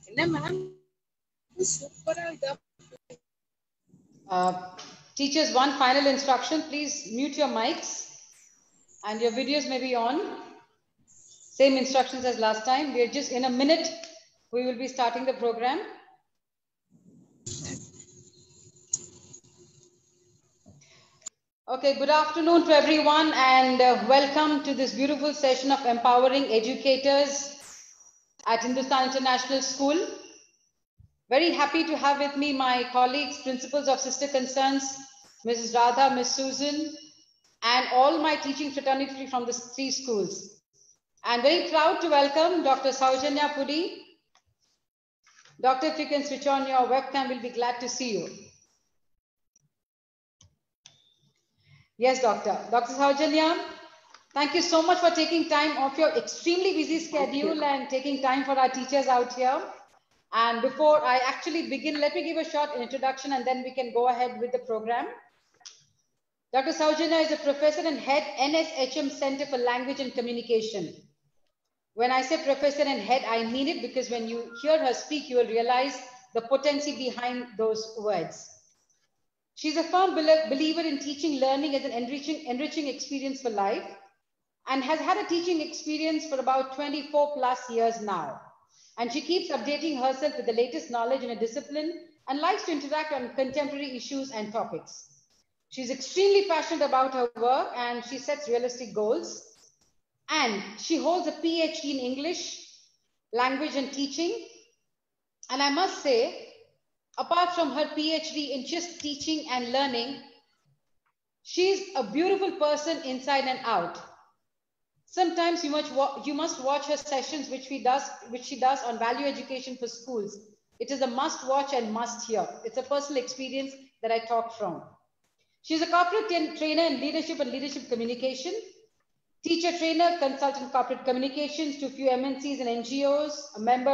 Teachers, one final instruction, please mute your mics and your videos may be on. Same instructions as last time. We are just in a minute, we will be starting the program. Okay, good afternoon to everyone and welcome to this beautiful session of empowering educators at Hindustan International School. Very happy to have with me my colleagues, principals of sister concerns, Mrs. Radha, Ms. Susan, and all my teaching fraternity from the 3 schools. And very proud to welcome Dr. Saujanya Pudi. Doctor, if you can switch on your webcam, we'll be glad to see you. Yes, Doctor. Dr. Saujanya, thank you so much for taking time off your extremely busy schedule and taking time for our teachers out here. And before I actually begin, let me give a short introduction and then we can go ahead with the program. Dr. Saujanya is a professor and head NSHM Center for Language and Communication. When I say professor and head, I mean it because when you hear her speak, you will realize the potency behind those words. She's a firm believer in teaching learning as an enriching experience for life and has had a teaching experience for about 24 plus years now. And she keeps updating herself with the latest knowledge in a discipline and likes to interact on contemporary issues and topics. She's extremely passionate about her work and she sets realistic goals. And she holds a PhD in English, language and teaching. And I must say, apart from her PhD in just teaching and learning, she's a beautiful person inside and out. Sometimes you must watch her sessions, which she does on value education for schools. It is a must watch and must hear. It's a personal experience that I talk from. She's a corporate trainer in leadership and leadership communication, teacher trainer, consultant corporate communications to a few MNCs and NGOs, a member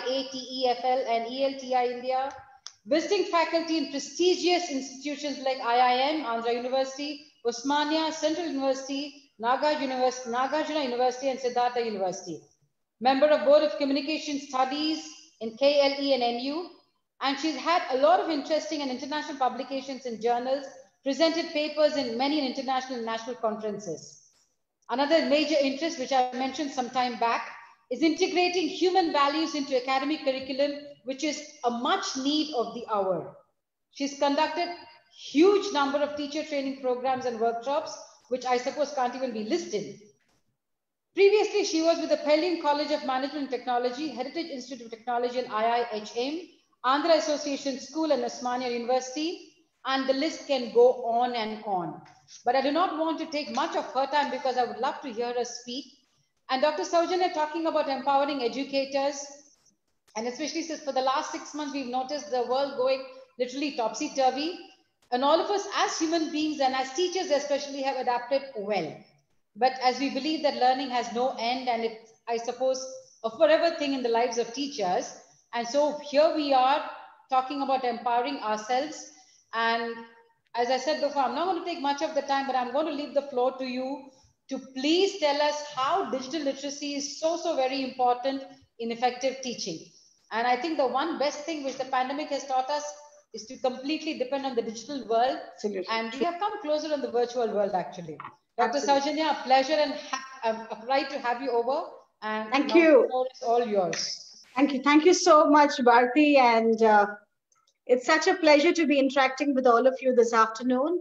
IATEFL and ELTI India, visiting faculty in prestigious institutions like IIM, Andhra University, Osmania, Central University, Nagarjuna University and Siddhartha University. Member of Board of Communication Studies in KLE and NU. And she's had a lot of interesting and international publications in journals, presented papers in many international and national conferences. Another major interest, which I mentioned some time back, is integrating human values into academic curriculum, which is a much need of the hour. She's conducted huge number of teacher training programs and workshops, which I suppose can't even be listed. Previously, she was with the Pellian College of Management and Technology, Heritage Institute of Technology and IIHM, Andhra Association School and Osmania University, and the list can go on and on. But I do not want to take much of her time because I would love to hear her speak. And Dr. Saujanya talking about empowering educators, and especially since for the last 6 months, we've noticed the world going literally topsy-turvy. And all of us as human beings and as teachers especially have adapted well. But as we believe that learning has no end and it's, I suppose, a forever thing in the lives of teachers. And so here we are talking about empowering ourselves. And as I said before, I'm not going to take much of the time, but I'm going to leave the floor to you to please tell us how digital literacy is so very important in effective teaching. And I think the one best thing which the pandemic has taught us is to completely depend on the digital world. Absolutely. And we have come closer on the virtual world, actually. Dr. Saujanya, a pleasure and a pride to have you over. And thank you. The floor is all yours. Thank you. Thank you so much, Bharti. And it's such a pleasure to be interacting with all of you this afternoon.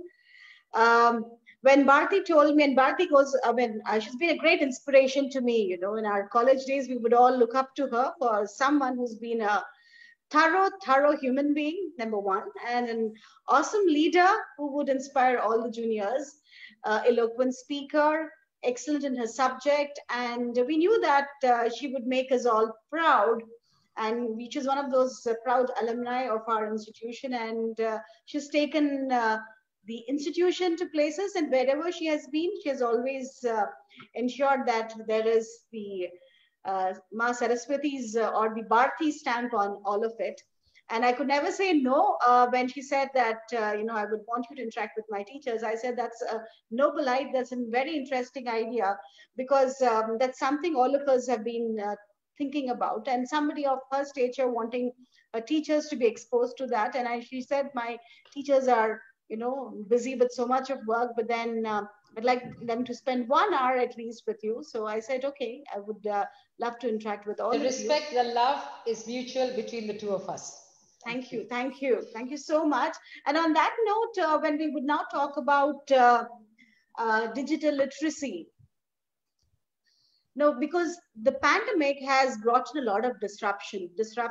When Bharti told me, and Bharti goes, she's been a great inspiration to me. You know, in our college days, we would all look up to her for someone who's been a thorough human being, number one, and an awesome leader who would inspire all the juniors, eloquent speaker, excellent in her subject. And we knew that she would make us all proud. And she was one of those proud alumni of our institution. And she's taken the institution to places, and wherever she has been, she has always ensured that there is the Ma Saraswati's or the Bharti stamp on all of it. And I could never say no when she said that, you know, I would want you to interact with my teachers. I said, that's a noble idea. That's a very interesting idea, because that's something all of us have been thinking about, and somebody of her stature wanting teachers to be exposed to that. And she said, my teachers are, you know, busy with so much of work, but then I'd like them to spend 1 hour at least with you. So I said, okay, I would love to interact with all the of you. The respect, the love is mutual between the two of us. Thank you. Thank you. Thank you so much. And on that note, when we would now talk about digital literacy, no, because the pandemic has brought in a lot of disruption,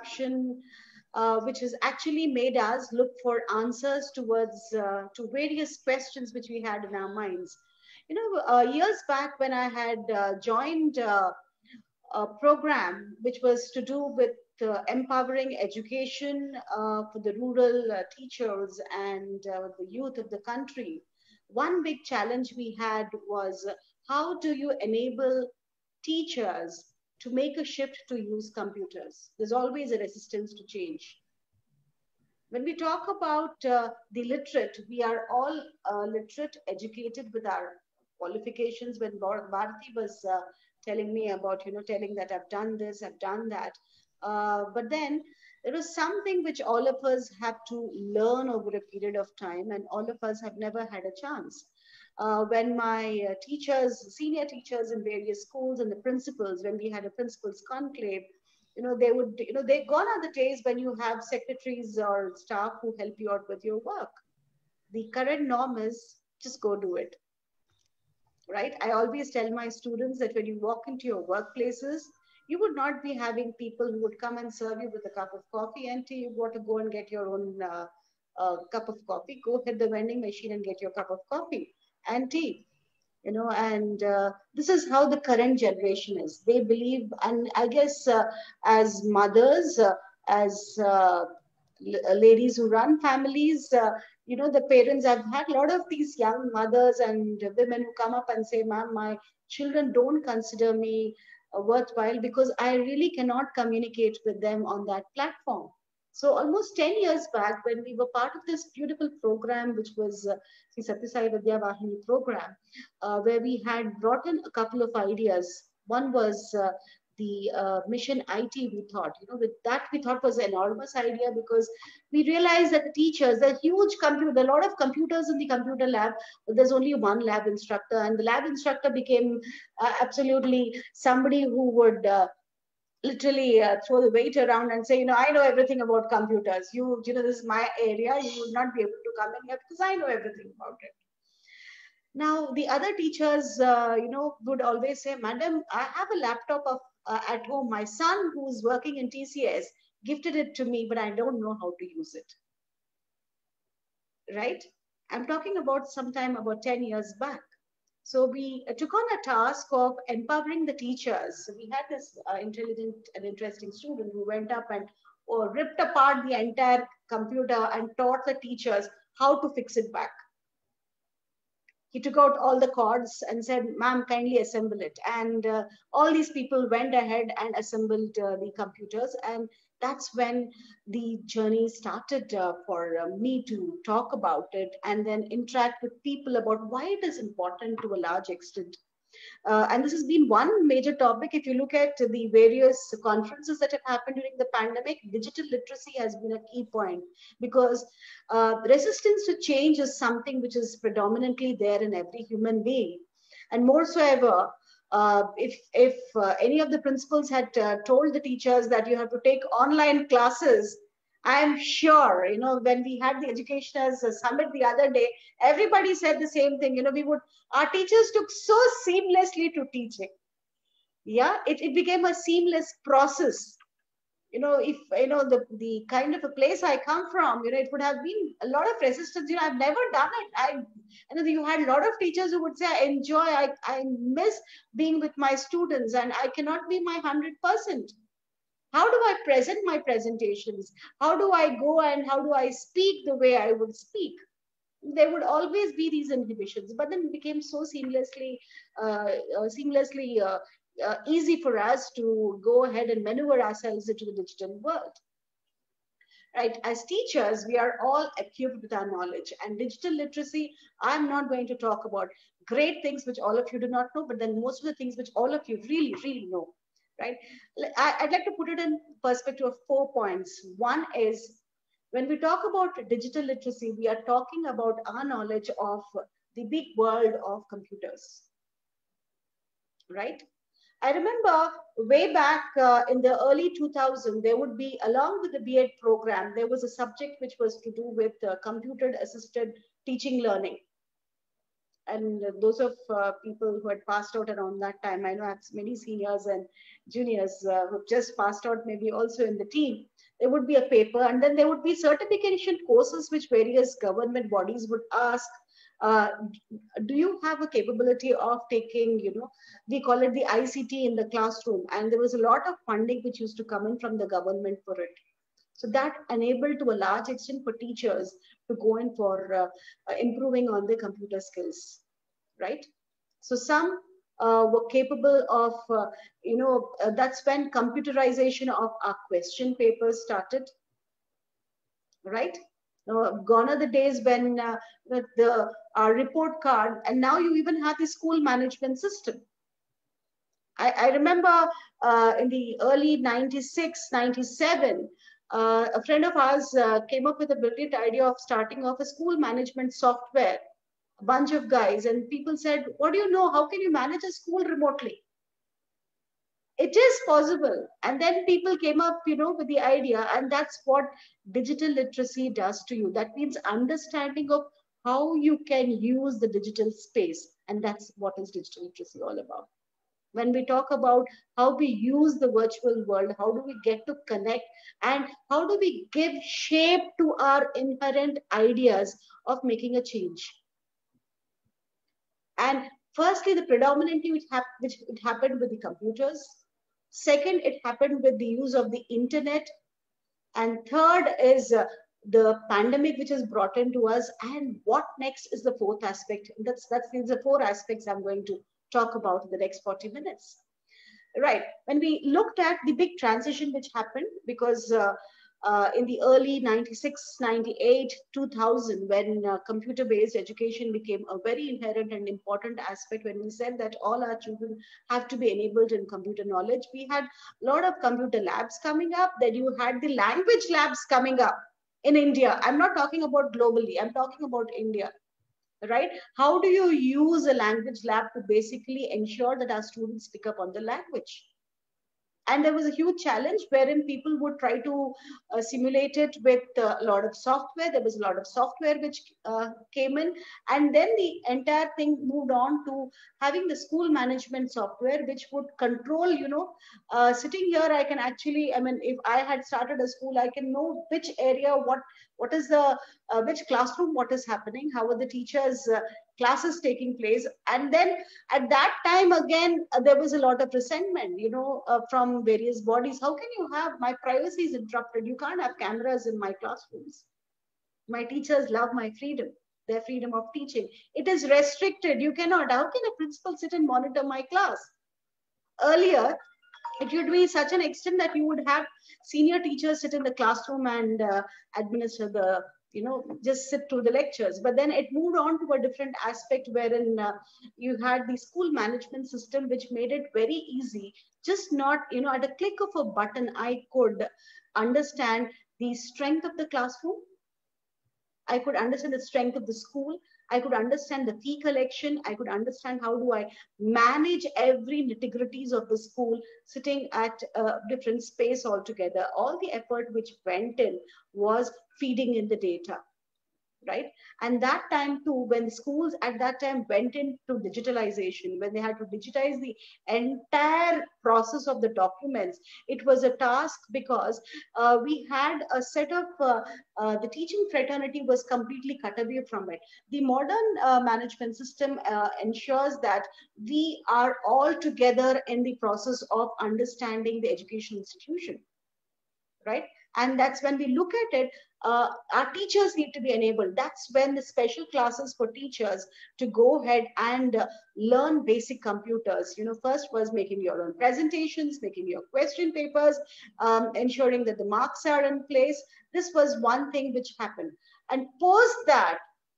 which has actually made us look for answers towards to various questions which we had in our minds. You know, years back when I had joined a program which was to do with empowering education for the rural teachers and the youth of the country, one big challenge we had was how do you enable teachers to make a shift to use computers? There's always a resistance to change. When we talk about the literate, we are all literate, educated with our qualifications. When Bharati was telling me about, you know, telling that I've done this, I've done that. But then there is something which all of us have to learn over a period of time, and all of us have never had a chance. When my teachers, senior teachers in various schools, and the principals, when we had a principals conclave, you know, they would, you know, they're gone are the days when you have secretaries or staff who help you out with your work. The current norm is just go do it, right? I always tell my students that when you walk into your workplaces, you would not be having people who would come and serve you with a cup of coffee and tea. You want to go and get your own cup of coffee. Go hit the vending machine and get your cup of coffee and tea. You know, and this is how the current generation is. They believe, and I guess as mothers, as ladies who run families, you know, the parents, I've had a lot of these young mothers and women who come up and say, ma'am, my children don't consider me worthwhile because I really cannot communicate with them on that platform. So almost 10 years back, when we were part of this beautiful program, which was the Satya Sai Vidya Vahini program, where we had brought in a couple of ideas. One was the mission IT, we thought, you know, with that we thought was an enormous idea because we realized that the teachers, the huge computer, a lot of computers in the computer lab, but there's only one lab instructor, and the lab instructor became absolutely somebody who would literally throw the weight around and say, you know, I know everything about computers. You know, this is my area. You will not be able to come in here because I know everything about it. Now, the other teachers, you know, would always say, madam, I have a laptop of at home. My son, who's working in TCS, gifted it to me, but I don't know how to use it. Right? I'm talking about sometime about 10 years back. So we took on a task of empowering the teachers. So we had this intelligent and interesting student who went up and ripped apart the entire computer and taught the teachers how to fix it back. He took out all the cords and said, ma'am, kindly assemble it. And all these people went ahead and assembled the computers. And that's when the journey started for me to talk about it and then interact with people about why it is important to a large extent. And this has been one major topic. If you look at the various conferences that have happened during the pandemic, digital literacy has been a key point because resistance to change is something which is predominantly there in every human being. And more so ever, if any of the principals had told the teachers that you have to take online classes, I'm sure, you know, when we had the educationers summit the other day, everybody said the same thing. You know, our teachers took so seamlessly to teaching. Yeah, it became a seamless process. You know, if, you know, the kind of a place I come from, you know, it would have been a lot of resistance. You know, I've never done it. You know, you had a lot of teachers who would say, I miss being with my students and I cannot be my 100%. How do I present my presentations? How do I go and how do I speak the way I would speak? There would always be these inhibitions, but then it became so seamlessly easy for us to go ahead and maneuver ourselves into the digital world. Right? As teachers, we are all equipped with our knowledge, and digital literacy, I'm not going to talk about great things which all of you do not know, but then most of the things which all of you really, really know. right? I'd like to put it in perspective of 4 points. One is, when we talk about digital literacy, we are talking about our knowledge of the big world of computers, right? I remember way back in the early 2000s, there would be, along with the B.Ed program, there was a subject which was to do with computer assisted teaching learning. And those of people who had passed out around that time, I know I have many seniors and juniors who've just passed out, maybe also in the team. There would be a paper, and then there would be certification courses which various government bodies would ask, uh, do you have a capability of taking, we call it the ICT in the classroom. And there was a lot of funding which used to come in from the government for it. So that enabled to a large extent for teachers to go in for improving on their computer skills, right? So some were capable of, that's when computerization of our question papers started, right? Gone are the days when the report card, and now you even have the school management system. I remember in the early 96, 97, a friend of ours came up with a brilliant idea of starting off a school management software, a bunch of guys, and people said, what do you know? How can you manage a school remotely? It is possible. And then people came up, with the idea, and that's what digital literacy does to you. That means understanding of how you can use the digital space. And that's what is digital literacy all about. When we talk about how we use the virtual world, how do we get to connect, and how do we give shape to our inherent ideas of making a change. And firstly, the predominantly which it happened with the computers. Second, it happened with the use of the internet. And third is the pandemic which is brought into us. And what next is the fourth aspect. That's the four aspects I'm going to talk about in the next 40 minutes. Right. When we looked at the big transition which happened, because in the early 96, 98, 2000, when computer-based education became a very inherent and important aspect, when we said that all our children have to be enabled in computer knowledge, we had a lot of computer labs coming up. Then you had the language labs coming up in India. I'm not talking about globally. I'm talking about India. Right? How do you use a language lab to basically ensure that our students pick up on the language? And there was a huge challenge wherein people would try to simulate it with a lot of software. There was a lot of software which came in. And then the entire thing moved on to having the school management software, which would control, sitting here, I can actually, if I had started a school, I can know which area, what is the, which classroom, what is happening, how are the teachers' classes taking place. And then at that time, again, there was a lot of resentment, from various bodies. How can you have, my privacy is interrupted? You can't have cameras in my classrooms. My teachers love my freedom, their freedom of teaching. It is restricted. You cannot. How can a principal sit and monitor my class? Earlier, it would be such an extent that you would have senior teachers sit in the classroom and administer the, just sit through the lectures. But then it moved on to a different aspect wherein you had the school management system, which made it very easy. Just not, at a click of a button, I could understand the strength of the classroom. I could understand the strength of the school. I could understand the fee collection. I could understand how do I manage every nitty-gritties of the school sitting at a different space altogether. All the effort which went in was feeding in the data, right? And that time too, when schools at that time went into digitalization, when they had to digitize the entire process of the documents, it was a task because we had a set of, the teaching fraternity was completely cut away from it. The modern management system ensures that we are all together in the process of understanding the education institution, right? And that's when we look at it, our teachers need to be enabled. That's when the special classes for teachers to go ahead and learn basic computers. First was making your own presentations, making your question papers, ensuring that the marks are in place. This was one thing which happened. And post that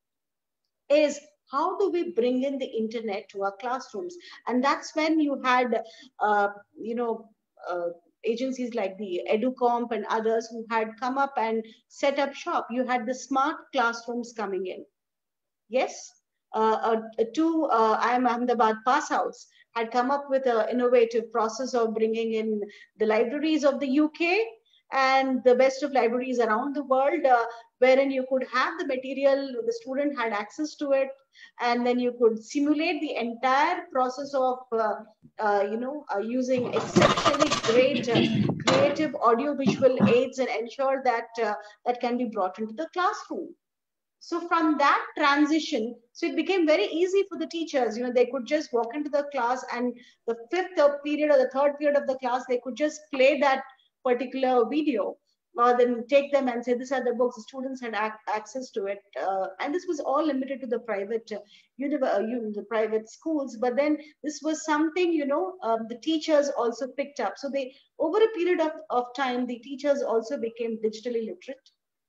is, how do we bring in the internet to our classrooms? And that's when you had, agencies like the EduComp and others who had come up and set up shop. You had the smart classrooms coming in. Yes, two IIM Ahmedabad pass outs had come up with an innovative process of bringing in the libraries of the UK and the best of libraries around the world, wherein you could have the material, the student had access to it, and then you could simulate the entire process of, using exceptionally great creative audio-visual aids and ensure that that can be brought into the classroom. So from that transition, so it became very easy for the teachers. They could just walk into the class, and the fifth period or the third period of the class, they could just play that particular video, or then take them and say, these are the books. The students had access to it. And this was all limited to the private the private schools. But then this was something, the teachers also picked up. So they, over a period of time, the teachers also became digitally literate.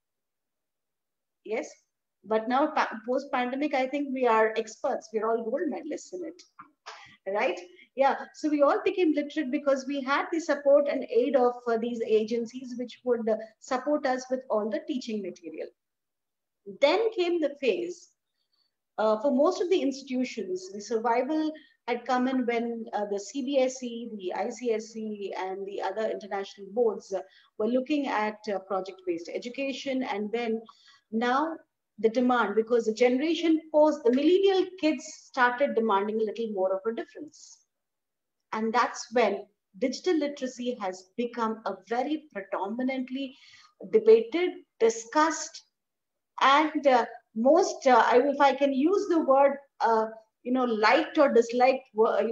Yes. But now, post-pandemic, I think we are experts. We're all gold medalists in it, right? Yeah. So we all became literate because we had the support and aid of these agencies, which would support us with all the teaching material. Then came the phase. For most of the institutions, the survival had come in when the CBSE, the ICSE, and the other international boards were looking at project-based education. And then now, the demand, because the generation post, the millennial kids started demanding a little more of a difference. And that's when digital literacy has become a very predominantly debated, discussed, and most, if I can use the word, liked or disliked,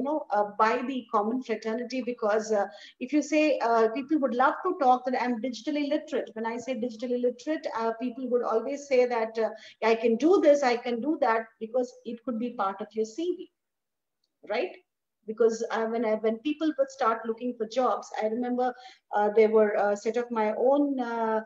by the common fraternity, because if you say, people would love to talk that I'm digitally literate. When I say digitally literate, people would always say that I can do this, I can do that, because it could be part of your CV, right? Because when people would start looking for jobs, I remember there were a set of my own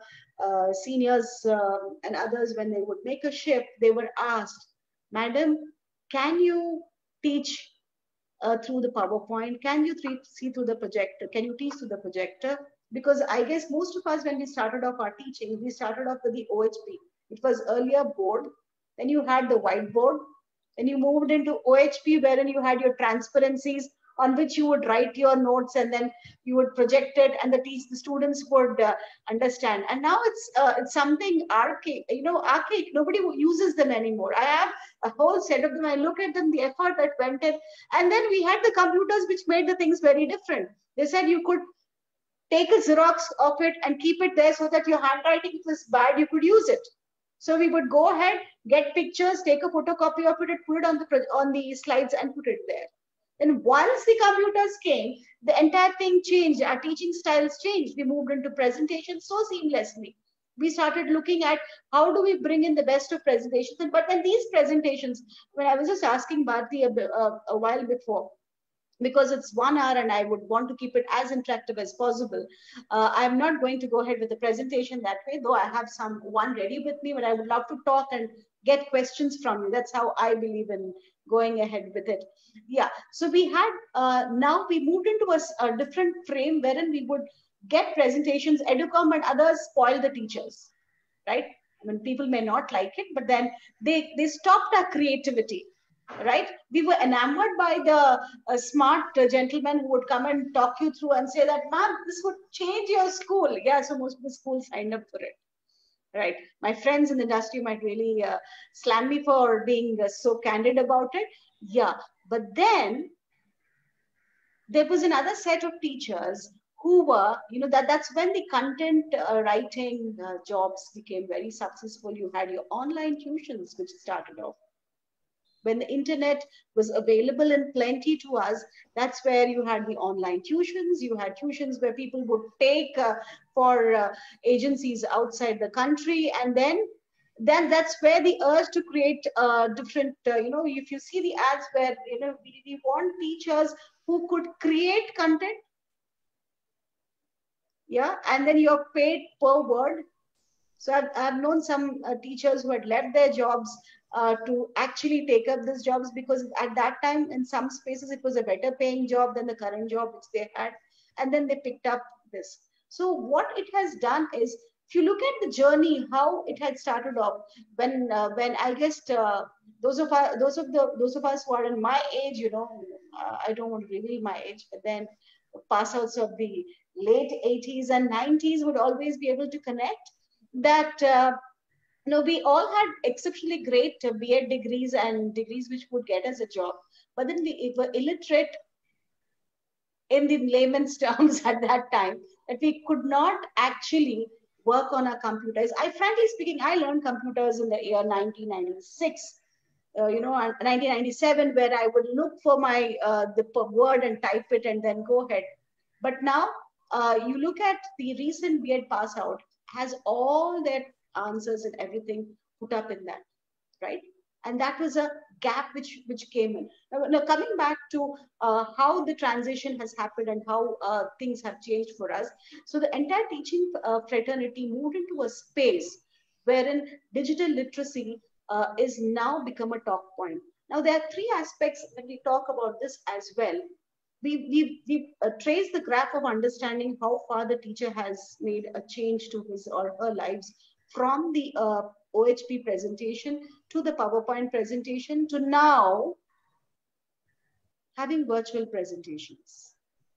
seniors and others, when they would make a shift, they were asked, Madam, can you teach through the PowerPoint? Can you see through the projector? Can you teach through the projector? Because I guess most of us, when we started off our teaching, we started off with the OHP. It was earlier board. Then you had the whiteboard. Then you moved into OHP, wherein you had your transparencies on which you would write your notes, and then you would project it, and the students would understand. And now it's something archaic, archaic. Nobody uses them anymore. I have a whole set of them. I look at them, the effort that went in. And then we had the computers, which made the things very different. They said you could take a Xerox of it and keep it there so that your handwriting was bad, you could use it. So we would go ahead, get pictures, take a photocopy of it, and put it on the slides and put it there. Then once the computers came, the entire thing changed. Our teaching styles changed. We moved into presentations so seamlessly. We started looking at how do we bring in the best of presentations. But then these presentations, when I was just asking Bharti a while before, because it's 1 hour and I would want to keep it as interactive as possible. I'm not going to go ahead with the presentation that way, though I have one ready with me, but I would love to talk and get questions from you. That's how I believe in going ahead with it. Yeah, so we had, now we moved into a different frame wherein we would get presentations. EduComp and others spoil the teachers, right? I mean, people may not like it, but then they stopped our creativity. Right? We were enamored by the smart gentleman who would come and talk you through and say that, ma'am, this would change your school. Yeah, so most of the schools signed up for it. Right? My friends in the industry might really slam me for being so candid about it. Yeah, but then there was another set of teachers who were, that's when the content writing jobs became very successful. You had your online tuitions, which started off. When the internet was available in plenty to us, that's where you had the online tuitions. You had tuitions where people would take for agencies outside the country. And then that's where the urge to create different, if you see the ads where, we want teachers who could create content. Yeah, and then you're paid per word. So I've known some teachers who had left their jobs to actually take up these jobs, because at that time in some spaces it was a better paying job than the current job which they had. and then they picked up this. So what it has done is, if you look at the journey, how it had started off, when I guess those of us who are in my age, I don't want to reveal my age, but then pass outs of the late 80s and 90s would always be able to connect that. We all had exceptionally great B.Ed degrees and degrees which would get us a job, but then we were illiterate in the layman's terms at that time, that we could not actually work on our computers. Frankly speaking, I learned computers in the year 1996, 1997, where I would look for my the word and type it and then go ahead. But now you look at the recent B.Ed pass out, has all their answers and everything put up in that, right? And that was a gap which came in. Now coming back to how the transition has happened and how things have changed for us. So the entire teaching fraternity moved into a space wherein digital literacy is now become a talk point. Now there are three aspects when we talk about this as well. We trace the graph of understanding how far the teacher has made a change to his or her lives from the OHP presentation to the PowerPoint presentation to now having virtual presentations,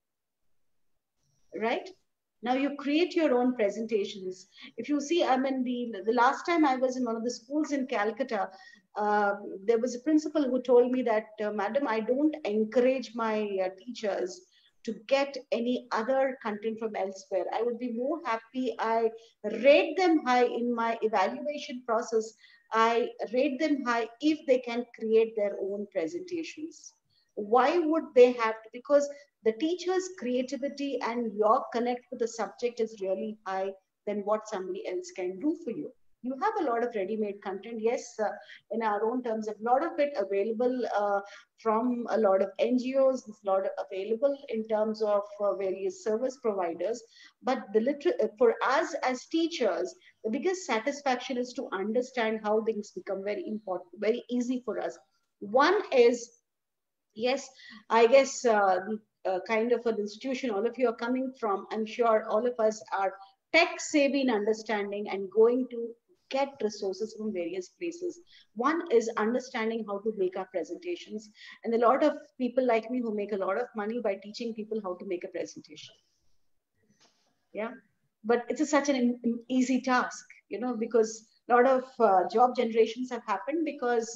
right? Now you create your own presentations. If you see, I mean, the last time I was in one of the schools in Calcutta, there was a principal who told me that, Madam, I don't encourage my teachers to get any other content from elsewhere. I would be more happy. I rate them high in my evaluation process. I rate them high if they can create their own presentations. Why would they have to? Because the teacher's creativity and your connect with the subject is really high than what somebody else can do for you. You have a lot of ready-made content, yes, in our own terms, a lot of it available from a lot of NGOs, a lot of available in terms of various service providers. But for us as teachers, the biggest satisfaction is to understand how things become very important, very easy for us. One is, yes, I guess kind of an institution all of you are coming from, I'm sure all of us are tech savvy in understanding and going to get resources from various places. One is understanding how to make our presentations. And a lot of people like me who make a lot of money by teaching people how to make a presentation. Yeah, but it's such an easy task, because a lot of job generations have happened because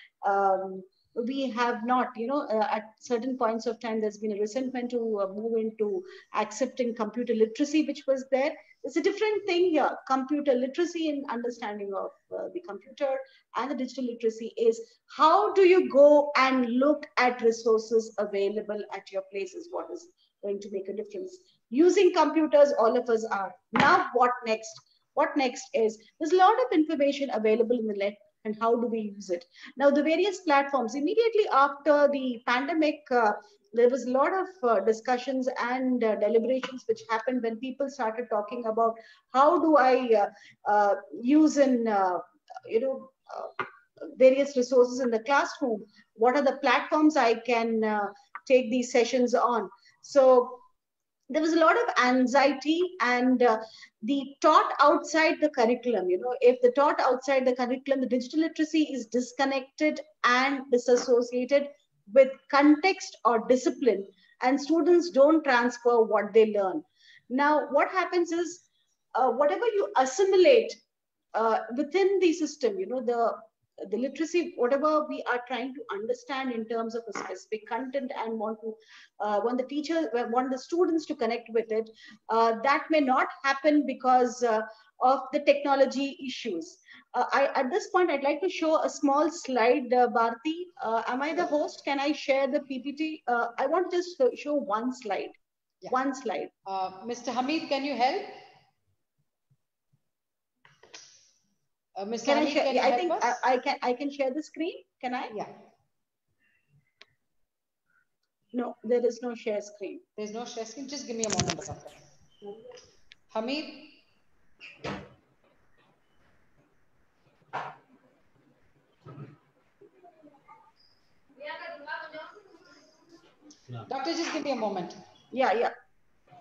we have not, at certain points of time, there's been a resentment to move into accepting computer literacy, which was there. It's a different thing here. Computer literacy and understanding of the computer and the digital literacy is, how do you go and look at resources available at your places? What is going to make a difference? Using computers, all of us are. Now, what next? What next is, there's a lot of information available in the net, and how do we use it? Now, the various platforms, immediately after the pandemic, there was a lot of discussions and deliberations which happened when people started talking about how do I use in, various resources in the classroom? What are the platforms I can take these sessions on? So there was a lot of anxiety and the taught outside the curriculum. If the taught outside the curriculum, the digital literacy is disconnected and disassociated with context or discipline, and students don't transfer what they learn. Now, what happens is, whatever you assimilate within the system, the literacy, whatever we are trying to understand in terms of a specific content and want the students to connect with it, that may not happen because of the technology issues. At this point, I'd like to show a small slide, Bharti. Am I the host? Can I share the PPT? I want to just show one slide. Yeah. One slide. Mr. Hamid, can you help? Mr. Can Hamid, I share? can Yeah, you I think us? I can share the screen. Can I? Yeah. No, there is no share screen. There's no share screen. Just give me a moment, doctor. Hamid. Doctor, just give me a moment. Yeah.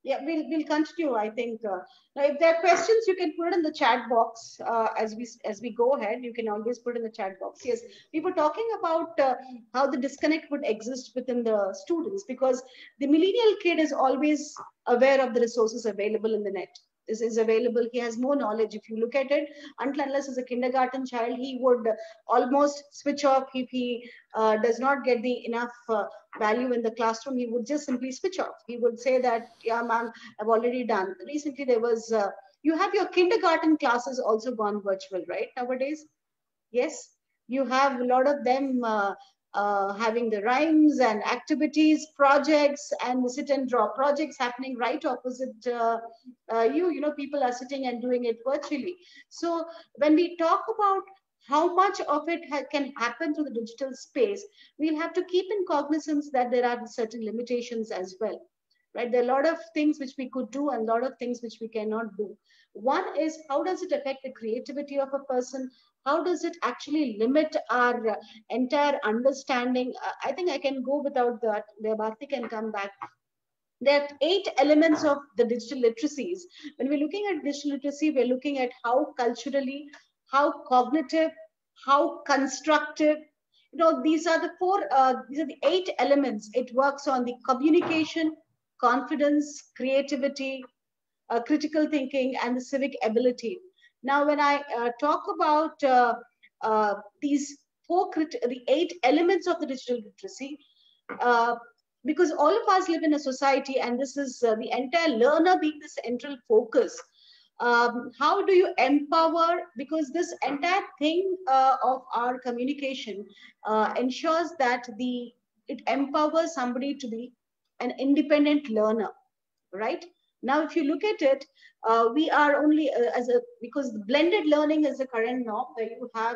Yeah, we'll continue. I think now, if there are questions, you can put it in the chat box as we go ahead. You can always put in the chat box. Yes, we were talking about how the disconnect would exist within the students, because the millennial kid is always aware of the resources available in the net. This is available. He has more knowledge. If you look at it, until unless as a kindergarten child, he would almost switch off if he does not get the enough value in the classroom. He would just simply switch off. He would say that, yeah, ma'am, I've already done. Recently, there was, you have your kindergarten classes also gone virtual, right, nowadays? Yes, you have a lot of them having the rhymes and activities, projects, and the sit and draw projects happening right opposite you. You know, people are sitting and doing it virtually. So when we talk about how much of it can happen through the digital space, we'll have to keep in cognizance that there are certain limitations as well. Right, there are a lot of things which we could do and a lot of things which we cannot do. One is, how does it affect the creativity of a person? How does it actually limit our entire understanding? I think I can go without that, where Bharti can come back. There are 8 elements of the digital literacies. When we're looking at digital literacy, we're looking at how culturally, how cognitive, how constructive. You know, these are the 4, these are the 8 elements. It works on the communication, confidence, creativity, critical thinking, and the civic ability. Now, when I talk about these the 8 elements of the digital literacy, uh, because all of us live in a society, and this is the entire learner being the central focus. How do you empower? Because this entire thing of our communication ensures that it empowers somebody to be an independent learner, right? Now, if you look at it, we are only because blended learning is the current norm, where you have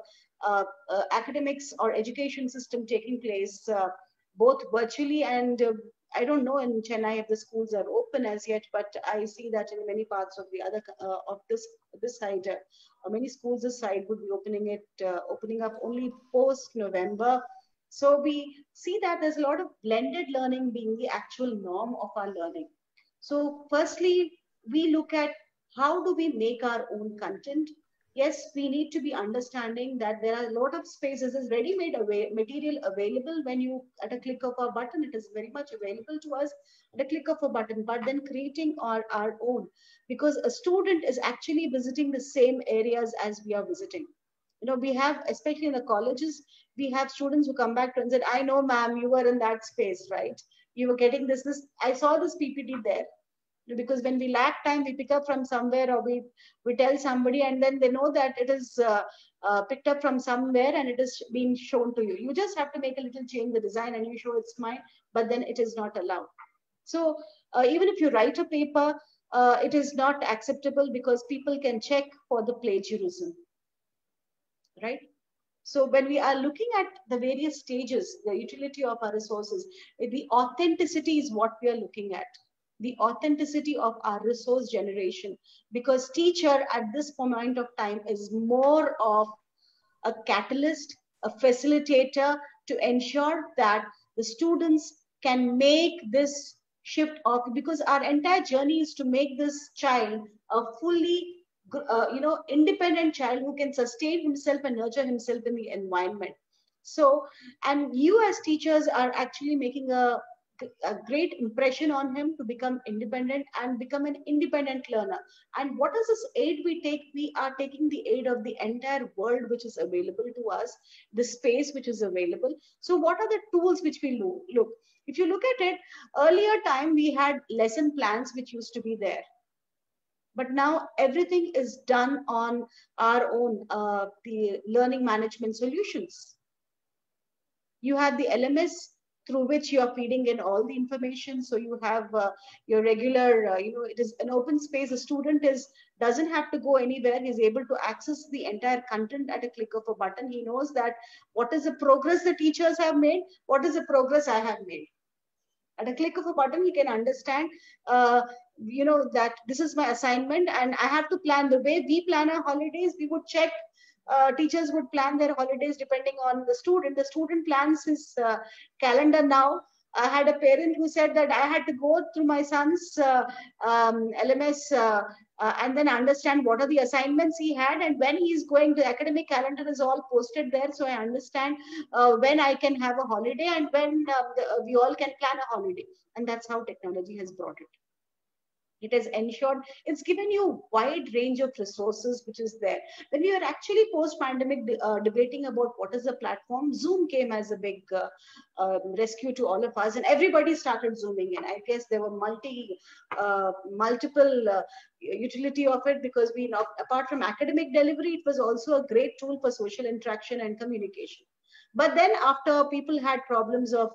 academics or education system taking place both virtually and I don't know in Chennai if the schools are open as yet, but I see that in many parts of the other of this side, many schools this side would be opening up only post November. So we see that there's a lot of blended learning being the actual norm of our learning. So firstly, we look at how do we make our own content. Yes, we need to be understanding that there are a lot of spaces, is ready-made material available when you, at a click of a button, it is very much available to us at a click of a button, but then creating our own, because a student is actually visiting the same areas as we are visiting. You know, we have, especially in the colleges, we have students who come back to and said, I know, ma'am, you were in that space, right? You were getting this, I saw this PPT there. Because when we lack time, we pick up from somewhere, or we tell somebody, and then they know that it is picked up from somewhere and it is being shown to you. You just have to make a little change the design and you show it's mine, but then it is not allowed. So even if you write a paper, it is not acceptable because people can check for the plagiarism, right? So when we are looking at the various stages, the utility of our resources, the authenticity is what we are looking at. The authenticity of our resource generation, because teacher at this point of time is more of a catalyst, a facilitator to ensure that the students can make this shift of, because our entire journey is to make this child a fully independent child who can sustain himself and nurture himself in the environment. So, and you as teachers are actually making a great impression on him to become independent and become an independent learner. And what is this aid we take? We are taking the aid of the entire world which is available to us, the space which is available. So what are the tools which we look? If you look at it, earlier time we had lesson plans which used to be there. But now everything is done on our own, the learning management solutions. You have the LMS through which you are feeding in all the information. So you have your regular, it is an open space. A student doesn't have to go anywhere. He's able to access the entire content at a click of a button. He knows that what is the progress the teachers have made, what is the progress I have made. At a click of a button, he can understand, that this is my assignment and I have to plan. The way we plan our holidays, we would check, teachers would plan their holidays depending on the student. The student plans his calendar now I had a parent who said that I had to go through my son's LMS and then understand what are the assignments he had, and when he is going, the academic calendar is all posted there, so I understand when I can have a holiday and when we all can plan a holiday. And that's how technology has brought it. It has ensured, it's given you wide range of resources which is there. When we were actually post-pandemic debating about what is the platform, Zoom came as a big rescue to all of us, and everybody started Zooming in. I guess there were multiple utility of it, because we, apart from academic delivery, it was also a great tool for social interaction and communication. But then after people had problems of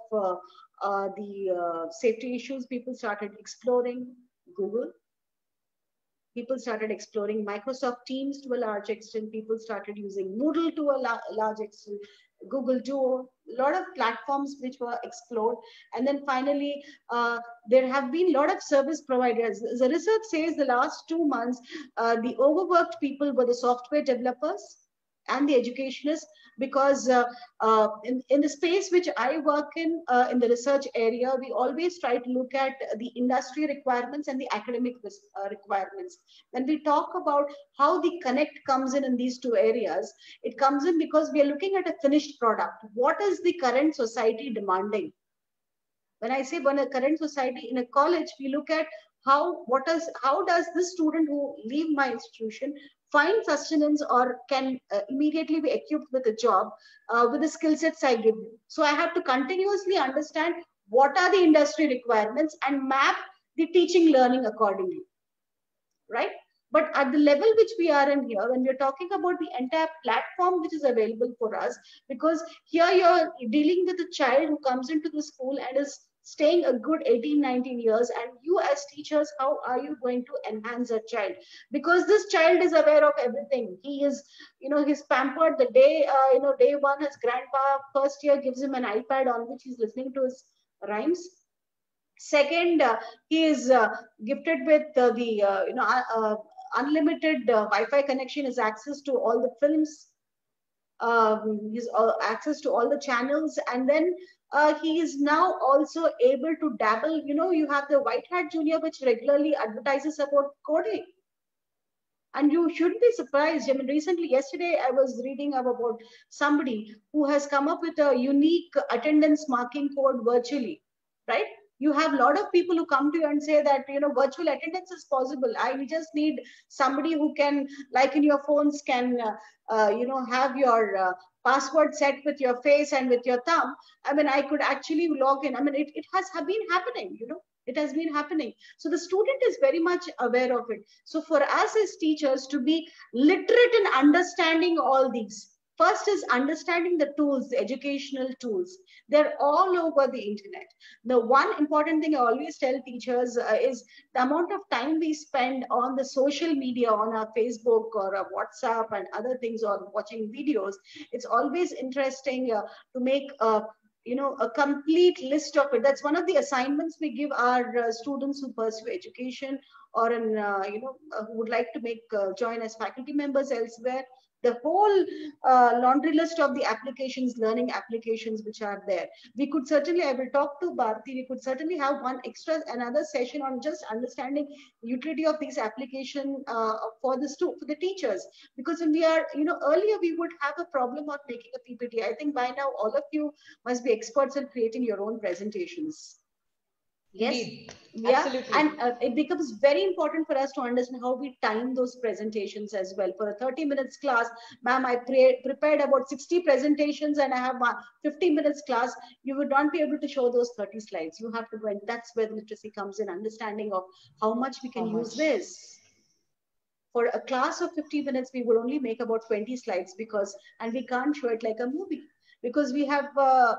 the safety issues, people started exploring Google. People started exploring Microsoft Teams to a large extent. People started using Moodle to a large extent, Google Duo, a lot of platforms which were explored. And then finally, there have been a lot of service providers. The research says the last 2 months, the overworked people were the software developers and the educationists, because in the space which I work in the research area, we always try to look at the industry requirements and the academic requirements. When we talk about how the connect comes in these two areas, it comes in because we are looking at a finished product. What is the current society demanding? When I say when a current society in a college, we look at how does this student who leave my institution find sustenance or can immediately be equipped with a job with the skill sets I give you. So I have to continuously understand what are the industry requirements and map the teaching learning accordingly, right? But at the level which we are in here, when we're talking about the entire platform which is available for us, because here you're dealing with a child who comes into the school and is staying a good 18, 19 years, and you as teachers, how are you going to enhance a child? Because this child is aware of everything. He is, he's pampered the day, day one, his grandpa first year gives him an iPad on which he's listening to his rhymes. Second, he is gifted with the unlimited Wi-Fi connection, is access to all the films, his access to all the channels, and then he is now also able to dabble. You have the White Hat Junior, which regularly advertises about coding. And you shouldn't be surprised. I mean, yesterday, I was reading about somebody who has come up with a unique attendance marking code virtually, right? You have a lot of people who come to you and say that, virtual attendance is possible. I just need somebody who can, like in your phones, can, have your password set with your face and with your thumb. I mean, I could actually log in. I mean, it has been happening, It has been happening. So the student is very much aware of it. So for us as teachers to be literate in understanding all these, first is understanding the tools, the educational tools. They're all over the internet. The one important thing I always tell teachers is the amount of time we spend on the social media, on our Facebook or our WhatsApp and other things, or watching videos. It's always interesting to make a complete list of it. That's one of the assignments we give our students who pursue education or who would like to join as faculty members elsewhere. The whole laundry list of the applications, learning applications which are there. We could certainly, I will talk to Bharti, we could certainly have another session on just understanding the utility of these applications for the teachers. Because when we are, earlier we would have a problem of making a PPT. I think by now all of you must be experts in creating your own presentations. Yes. Indeed. Yeah. Absolutely. And it becomes very important for us to understand how we time those presentations as well. For a 30 minutes class, ma'am, I prepared about 60 presentations and I have 50 minutes class. You would not be able to show those 30 slides. You have to go, and that's where the literacy comes in, understanding of how much we can use this. For a class of 50 minutes, we would only make about 20 slides and we can't show it like a movie. Because we have,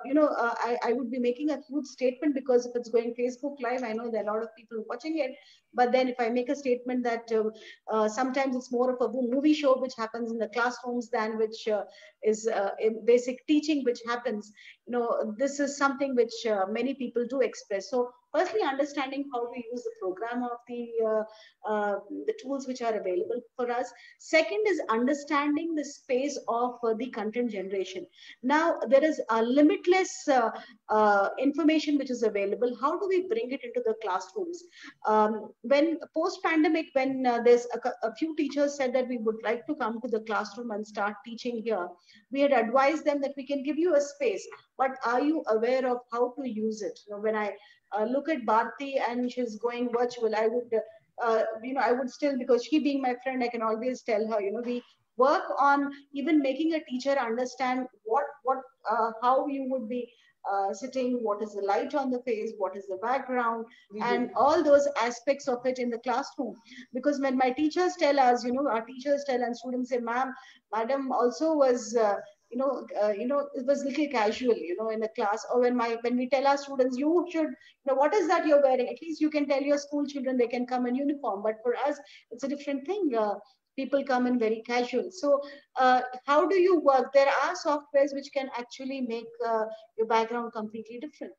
I would be making a huge statement, because if it's going Facebook Live, I know there are a lot of people watching it. But then if I make a statement that sometimes it's more of a movie show which happens in the classrooms than which is basic teaching which happens, this is something which many people do express. So firstly understanding how we use the program of the tools which are available for us. Second is understanding the space of the content generation. Now there is a limitless information which is available. How do we bring it into the classrooms? When post-pandemic, when there's a few teachers said that we would like to come to the classroom and start teaching here, we had advised them that we can give you a space, but are you aware of how to use it? You know, when I look at Bharti and she's going virtual, I would, I would still, because she being my friend, I can always tell her, we work on even making a teacher understand how you would be sitting, what is the light on the face, what is the background, and all those aspects of it in the classroom. Because when my teachers tell us, our teachers tell and students say, madam also was, it was little casual, in the class. Or when we tell our students, you should, what is that you're wearing? At least you can tell your school children they can come in uniform. But for us, it's a different thing. People come in very casual. So how do you work? There are softwares which can actually make your background completely different.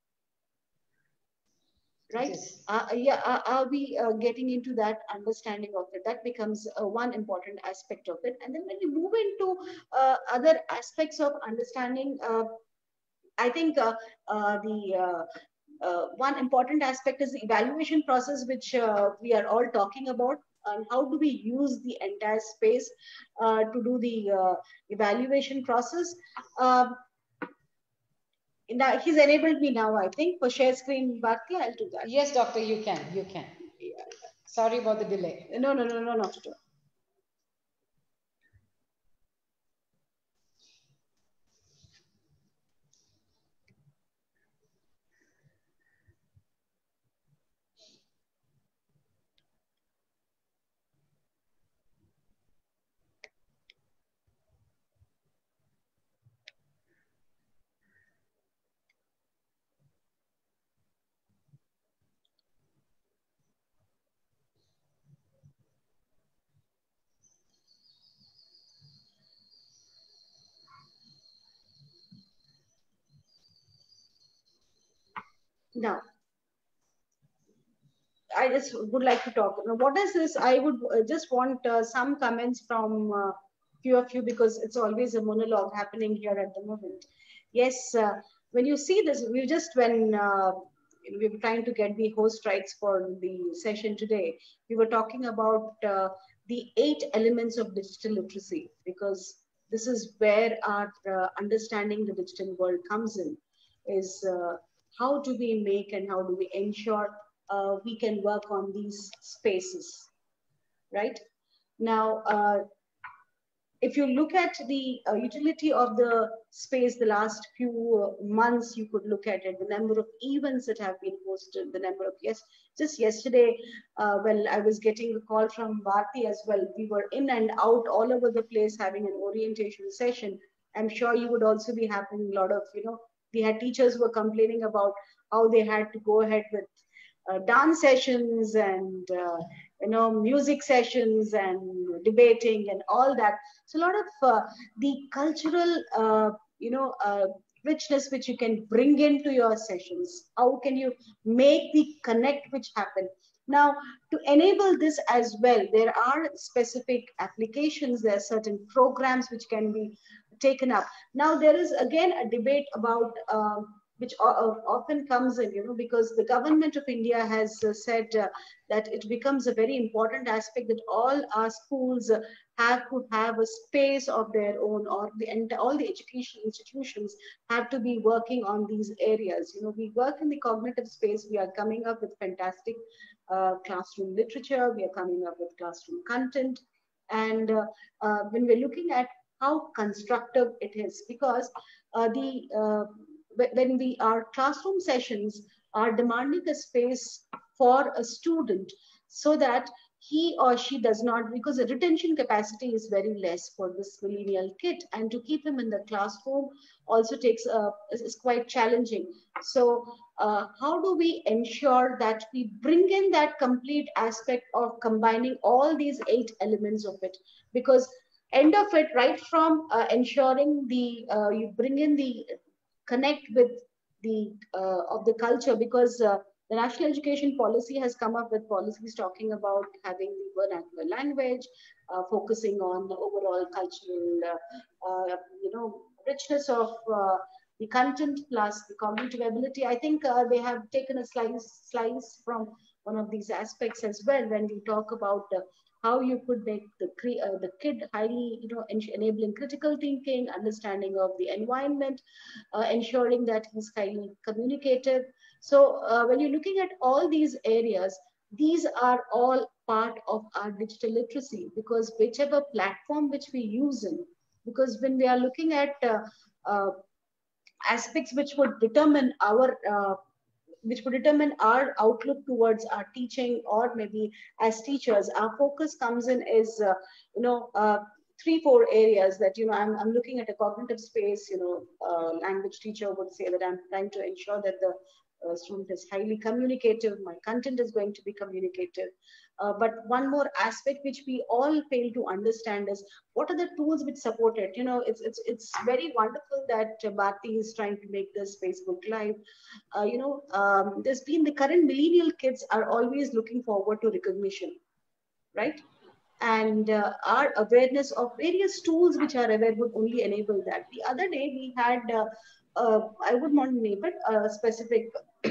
Right? Yes. Are we getting into that understanding of it? That becomes one important aspect of it. And then when we move into other aspects of understanding, I think one important aspect is the evaluation process, which we are all talking about. And how do we use the entire space to do the evaluation process? Now, he's enabled me now, I think, for share screen. Bharti, I'll do that. Yes, doctor, you can. Yeah. Sorry about the delay. No, not at all. Now, I just would like to talk. Now, what is this? I would just want some comments from few of you, because it's always a monologue happening here at the moment. Yes, when you see this, when we were trying to get the host rights for the session today, we were talking about the 8 elements of digital literacy, because this is where our understanding the digital world comes in, is how do we make and how do we ensure we can work on these spaces, right? Now, if you look at the utility of the space the last few months, you could look at it, the number of events that have been hosted, the number of, just yesterday, well, I was getting a call from Bharti as well. We were in and out all over the place having an orientation session. I'm sure you would also be having a lot of, we had teachers who were complaining about how they had to go ahead with dance sessions and music sessions and debating and all that. So a lot of the cultural richness which you can bring into your sessions. How can you make the connect which happen? Now, to enable this as well, there are specific applications, there are certain programs which can be taken up. Now, there is again a debate about which often comes in, because the government of India has said that it becomes a very important aspect that all our schools have to have a space of their own, or all the educational institutions have to be working on these areas. We work in the cognitive space. We are coming up with fantastic classroom literature. We are coming up with classroom content. And when we're looking at how constructive it is, because when our classroom sessions are demanding a space for a student, so that he or she does not, because the retention capacity is very less for this millennial kid, and to keep him in the classroom also is quite challenging. So how do we ensure that we bring in that complete aspect of combining all these 8 elements of it? Because end of it, right from ensuring you bring in the connect with the of the culture, because The National Education Policy has come up with policies talking about having the vernacular language, focusing on the overall cultural, richness of the content plus the cognitive ability. I think they have taken a slice from one of these aspects as well when we talk about how you could make the kid highly, enabling critical thinking, understanding of the environment, ensuring that he's highly communicative. So when you're looking at all these areas, these are all part of our digital literacy, because whichever platform which we use in, because when we are looking at uh, aspects which would determine our outlook towards our teaching, or maybe as teachers, our focus comes in is you know uh, 3-4 areas that I'm looking at a cognitive space. Language teacher would say that I'm trying to ensure that the student is highly communicative, my content is going to be communicative. But one more aspect which we all fail to understand is what are the tools which support it. It's very wonderful that Bharti is trying to make this Facebook Live. There's been the current millennial kids are always looking forward to recognition, right? And our awareness of various tools which are available only enable that. The other day we had, I would not name it, a specific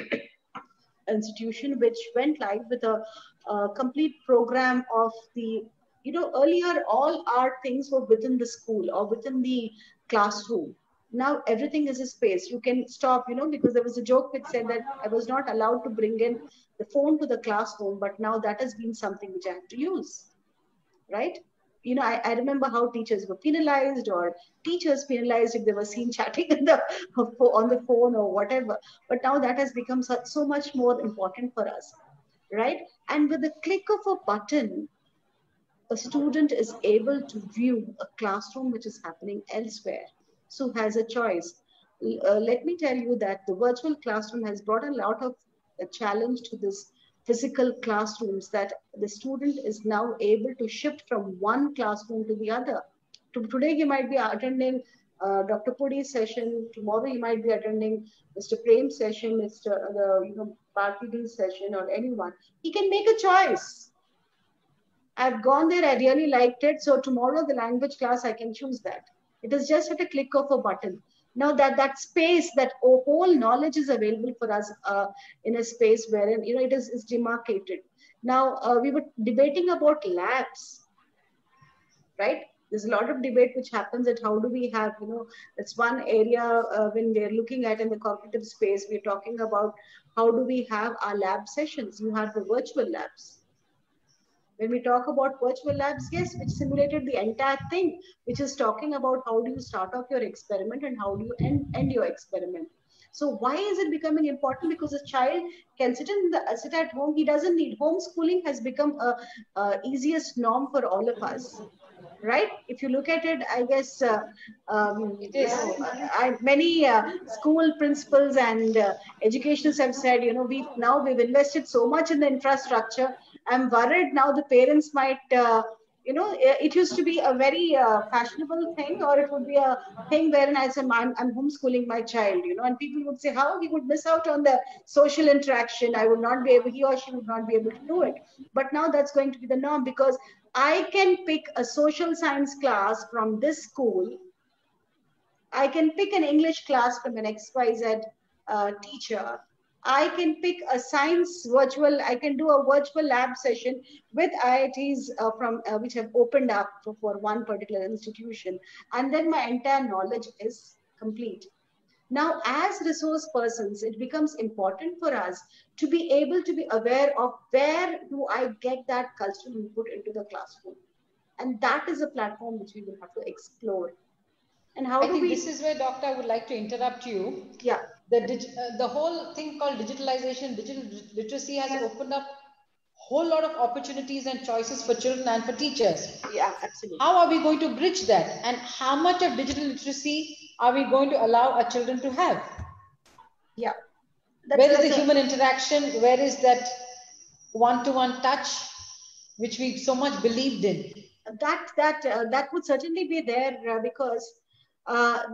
institution which went live with a complete program of the, earlier all our things were within the school or within the classroom. Now everything is a space. You can stop, because there was a joke which said that I was not allowed to bring in the phone to the classroom, but now that has been something which I have to use, right? I remember how teachers were penalized, or teachers penalized if they were seen chatting on the phone or whatever. But now that has become so much more important for us, right? And with the click of a button, a student is able to view a classroom which is happening elsewhere. So has a choice. Let me tell you that the virtual classroom has brought a lot of a challenge to this physical classrooms, that the student is now able to shift from one classroom to the other. Today you might be attending Dr. Puri's session. Tomorrow you might be attending Mr. Prem's session, Bharti's session, or anyone. He can make a choice. I've gone there, I really liked it. So tomorrow, the language class, I can choose that. It is just at a click of a button. Now that space, that whole knowledge is available for us in a space wherein, it is demarcated. Now, we were debating about labs, right? There's a lot of debate which happens at how do we have, that's one area when we're looking at in the cognitive space, we're talking about how do we have our lab sessions. You have the virtual labs. When we talk about virtual labs, yes, which simulated the entire thing, which is talking about how do you start off your experiment and how do you end your experiment. So why is it becoming important? Because a child can sit at home. He doesn't need homeschooling has become a easiest norm for all of us, right? If you look at it, I guess many school principals and educationists have said, we've invested so much in the infrastructure. I'm worried now the parents might, it used to be a very fashionable thing, or it would be a thing wherein I said, I'm homeschooling my child, and people would say how he would miss out on the social interaction. He or she would not be able to do it. But now that's going to be the norm, because I can pick a social science class from this school. I can pick an English class from an XYZ teacher. I can pick a science virtual, I can do a virtual lab session with IITs which have opened up for one particular institution. And then my entire knowledge is complete. Now, as resource persons, it becomes important for us to be able to be aware of where do I get that cultural input into the classroom. And that is a platform which we will have to explore. And how I think this is where, Doctor, I would like to interrupt you. Yeah. The whole thing called digitalization, digital literacy has opened up a whole lot of opportunities and choices for children and for teachers. Yeah, absolutely. How are we going to bridge that? And how much of digital literacy are we going to allow our children to have? Yeah. Where is the human interaction? Where is that one-to-one touch, which we so much believed in? That would certainly be there because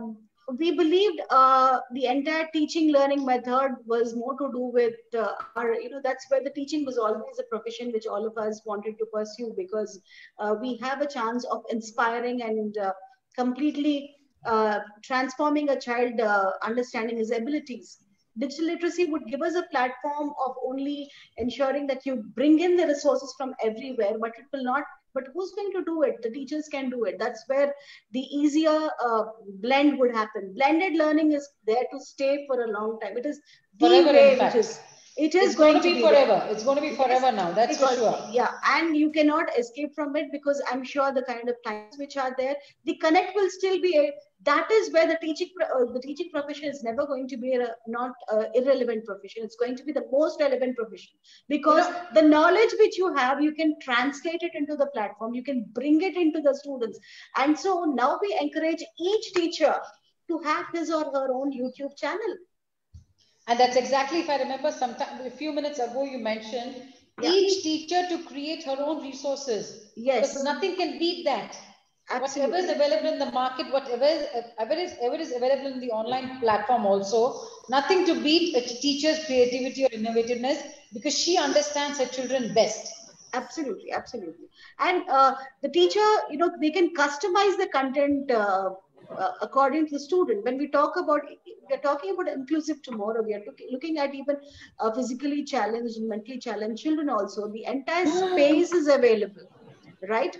we believed the entire teaching learning method was more to do with our, that's where the teaching was always a profession which all of us wanted to pursue, because we have a chance of inspiring and completely transforming a child, understanding his abilities. Digital literacy would give us a platform of only ensuring that you bring in the resources from everywhere, but it will not. But who's going to do it? The teachers can do it. That's where the easier blend would happen. Blended learning is there to stay for a long time. It is the forever, way in fact. It's going to be forever. There. It's going to be forever now. That's for sure. Yeah, and you cannot escape from it, because I'm sure the kind of times which are there, the connect will still be. That is where the teaching profession is never going to be not irrelevant profession. It's going to be the most relevant profession, because the knowledge which you have, you can translate it into the platform. You can bring it into the students, and so now we encourage each teacher to have his or her own YouTube channel. And that's exactly, if I remember, a few minutes ago, you mentioned each teacher to create her own resources. Yes. Because nothing can beat that. Absolutely. Whatever is available in the market, whatever is available in the online platform also, nothing to beat a teacher's creativity or innovativeness, because she understands her children best. Absolutely, absolutely. And the teacher, they can customize the content according to the student. When we're talking about inclusive tomorrow, we are looking at even physically challenged and mentally challenged children also. The entire space is available, right?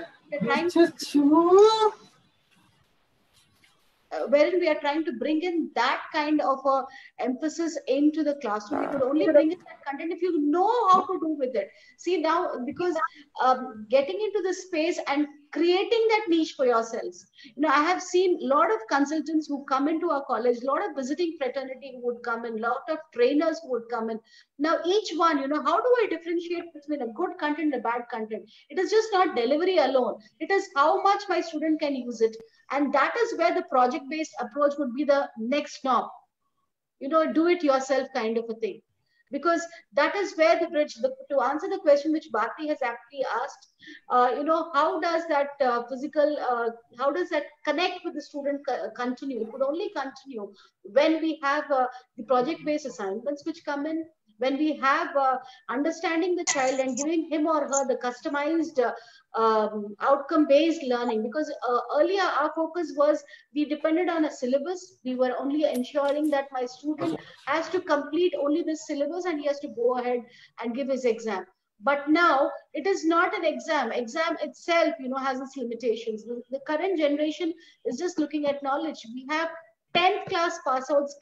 Wherein we are trying to bring in that kind of a emphasis into the classroom. We could only bring in that content if you know how to do with it. See now, because getting into the space and creating that niche for yourselves. I have seen a lot of consultants who come into our college, a lot of visiting fraternity who would come in, a lot of trainers who would come in. Now each one, how do I differentiate between a good content and a bad content? It is just not delivery alone. It is how much my student can use it. And that is where the project-based approach would be the next norm. Do it yourself kind of a thing. Because that is where the bridge, to answer the question which Bharti has actually asked, how does that how does that connect with the student continue? It would only continue when we have the project-based assignments which come in, when we have understanding the child and giving him or her the customized outcome-based learning. Because earlier our focus was, we depended on a syllabus. We were only ensuring that my student has to complete only this syllabus and he has to go ahead and give his exam. But now it is not an exam. Exam itself, has its limitations. The current generation is just looking at knowledge. We have 10th class passouts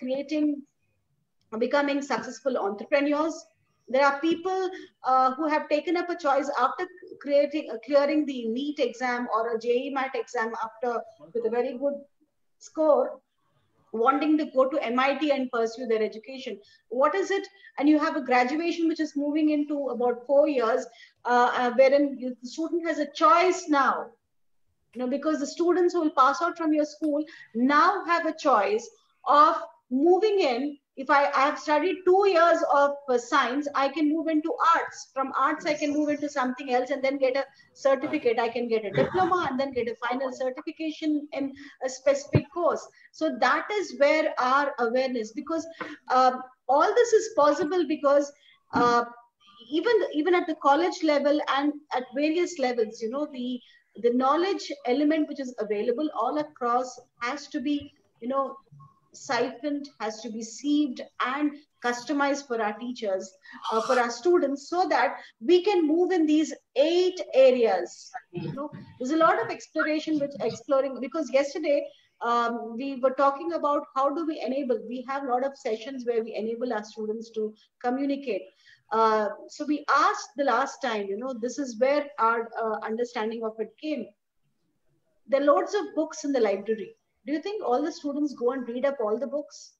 becoming successful entrepreneurs. There are people who have taken up a choice after clearing the NEET exam or a JEE MAT exam with a very good score, wanting to go to MIT and pursue their education. What is it? And you have a graduation which is moving into about 4 years, wherein the student has a choice now. Because the students who will pass out from your school now have a choice of moving in. If I have studied 2 years of science, I can move into arts. From arts, I can move into something else and then get a certificate. I can get a diploma and then get a final certification in a specific course. So that is where our awareness, because all this is possible because even at the college level and at various levels, the knowledge element which is available all across has to be, siphoned, has to be sieved and customized for our teachers, for our students, so that we can move in these 8 areas. There's a lot of exploring, because yesterday we were talking about how do we enable. We have a lot of sessions where we enable our students to communicate. So we asked the last time, this is where our understanding of it came. There are loads of books in the library. Do you think all the students go and read up all the books?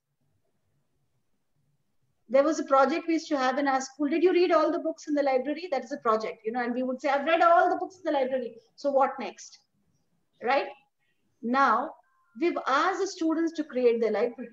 There was a project we used to have in our school. Did you read all the books in the library? That is a project, and we would say, I've read all the books in the library. So what next? Right? Now, we've asked the students to create their library.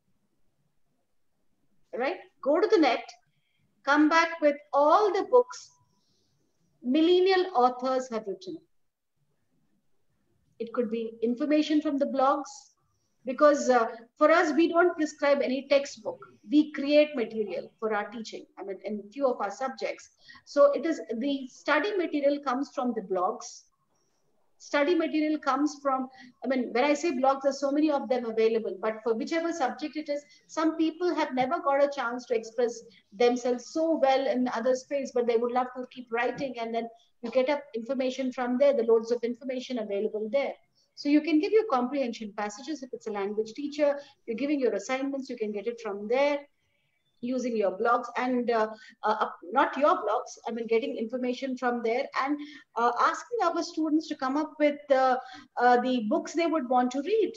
Right? Go to the net, come back with all the books millennial authors have written. It could be information from the blogs. because for us, we don't prescribe any textbook. We create material for our teaching. I mean, in few of our subjects. So it is the study material comes from the blogs. Study material comes from, I mean, when I say blogs, there's so many of them available, but for whichever subject it is, some people have never got a chance to express themselves so well in other space, but they would love to keep writing, and then you get up information from there, the loads of information available there. So you can give your comprehension passages. If it's a language teacher, you're giving your assignments, you can get it from there using your blogs, and not your blogs, I mean, getting information from there, and asking our students to come up with the books they would want to read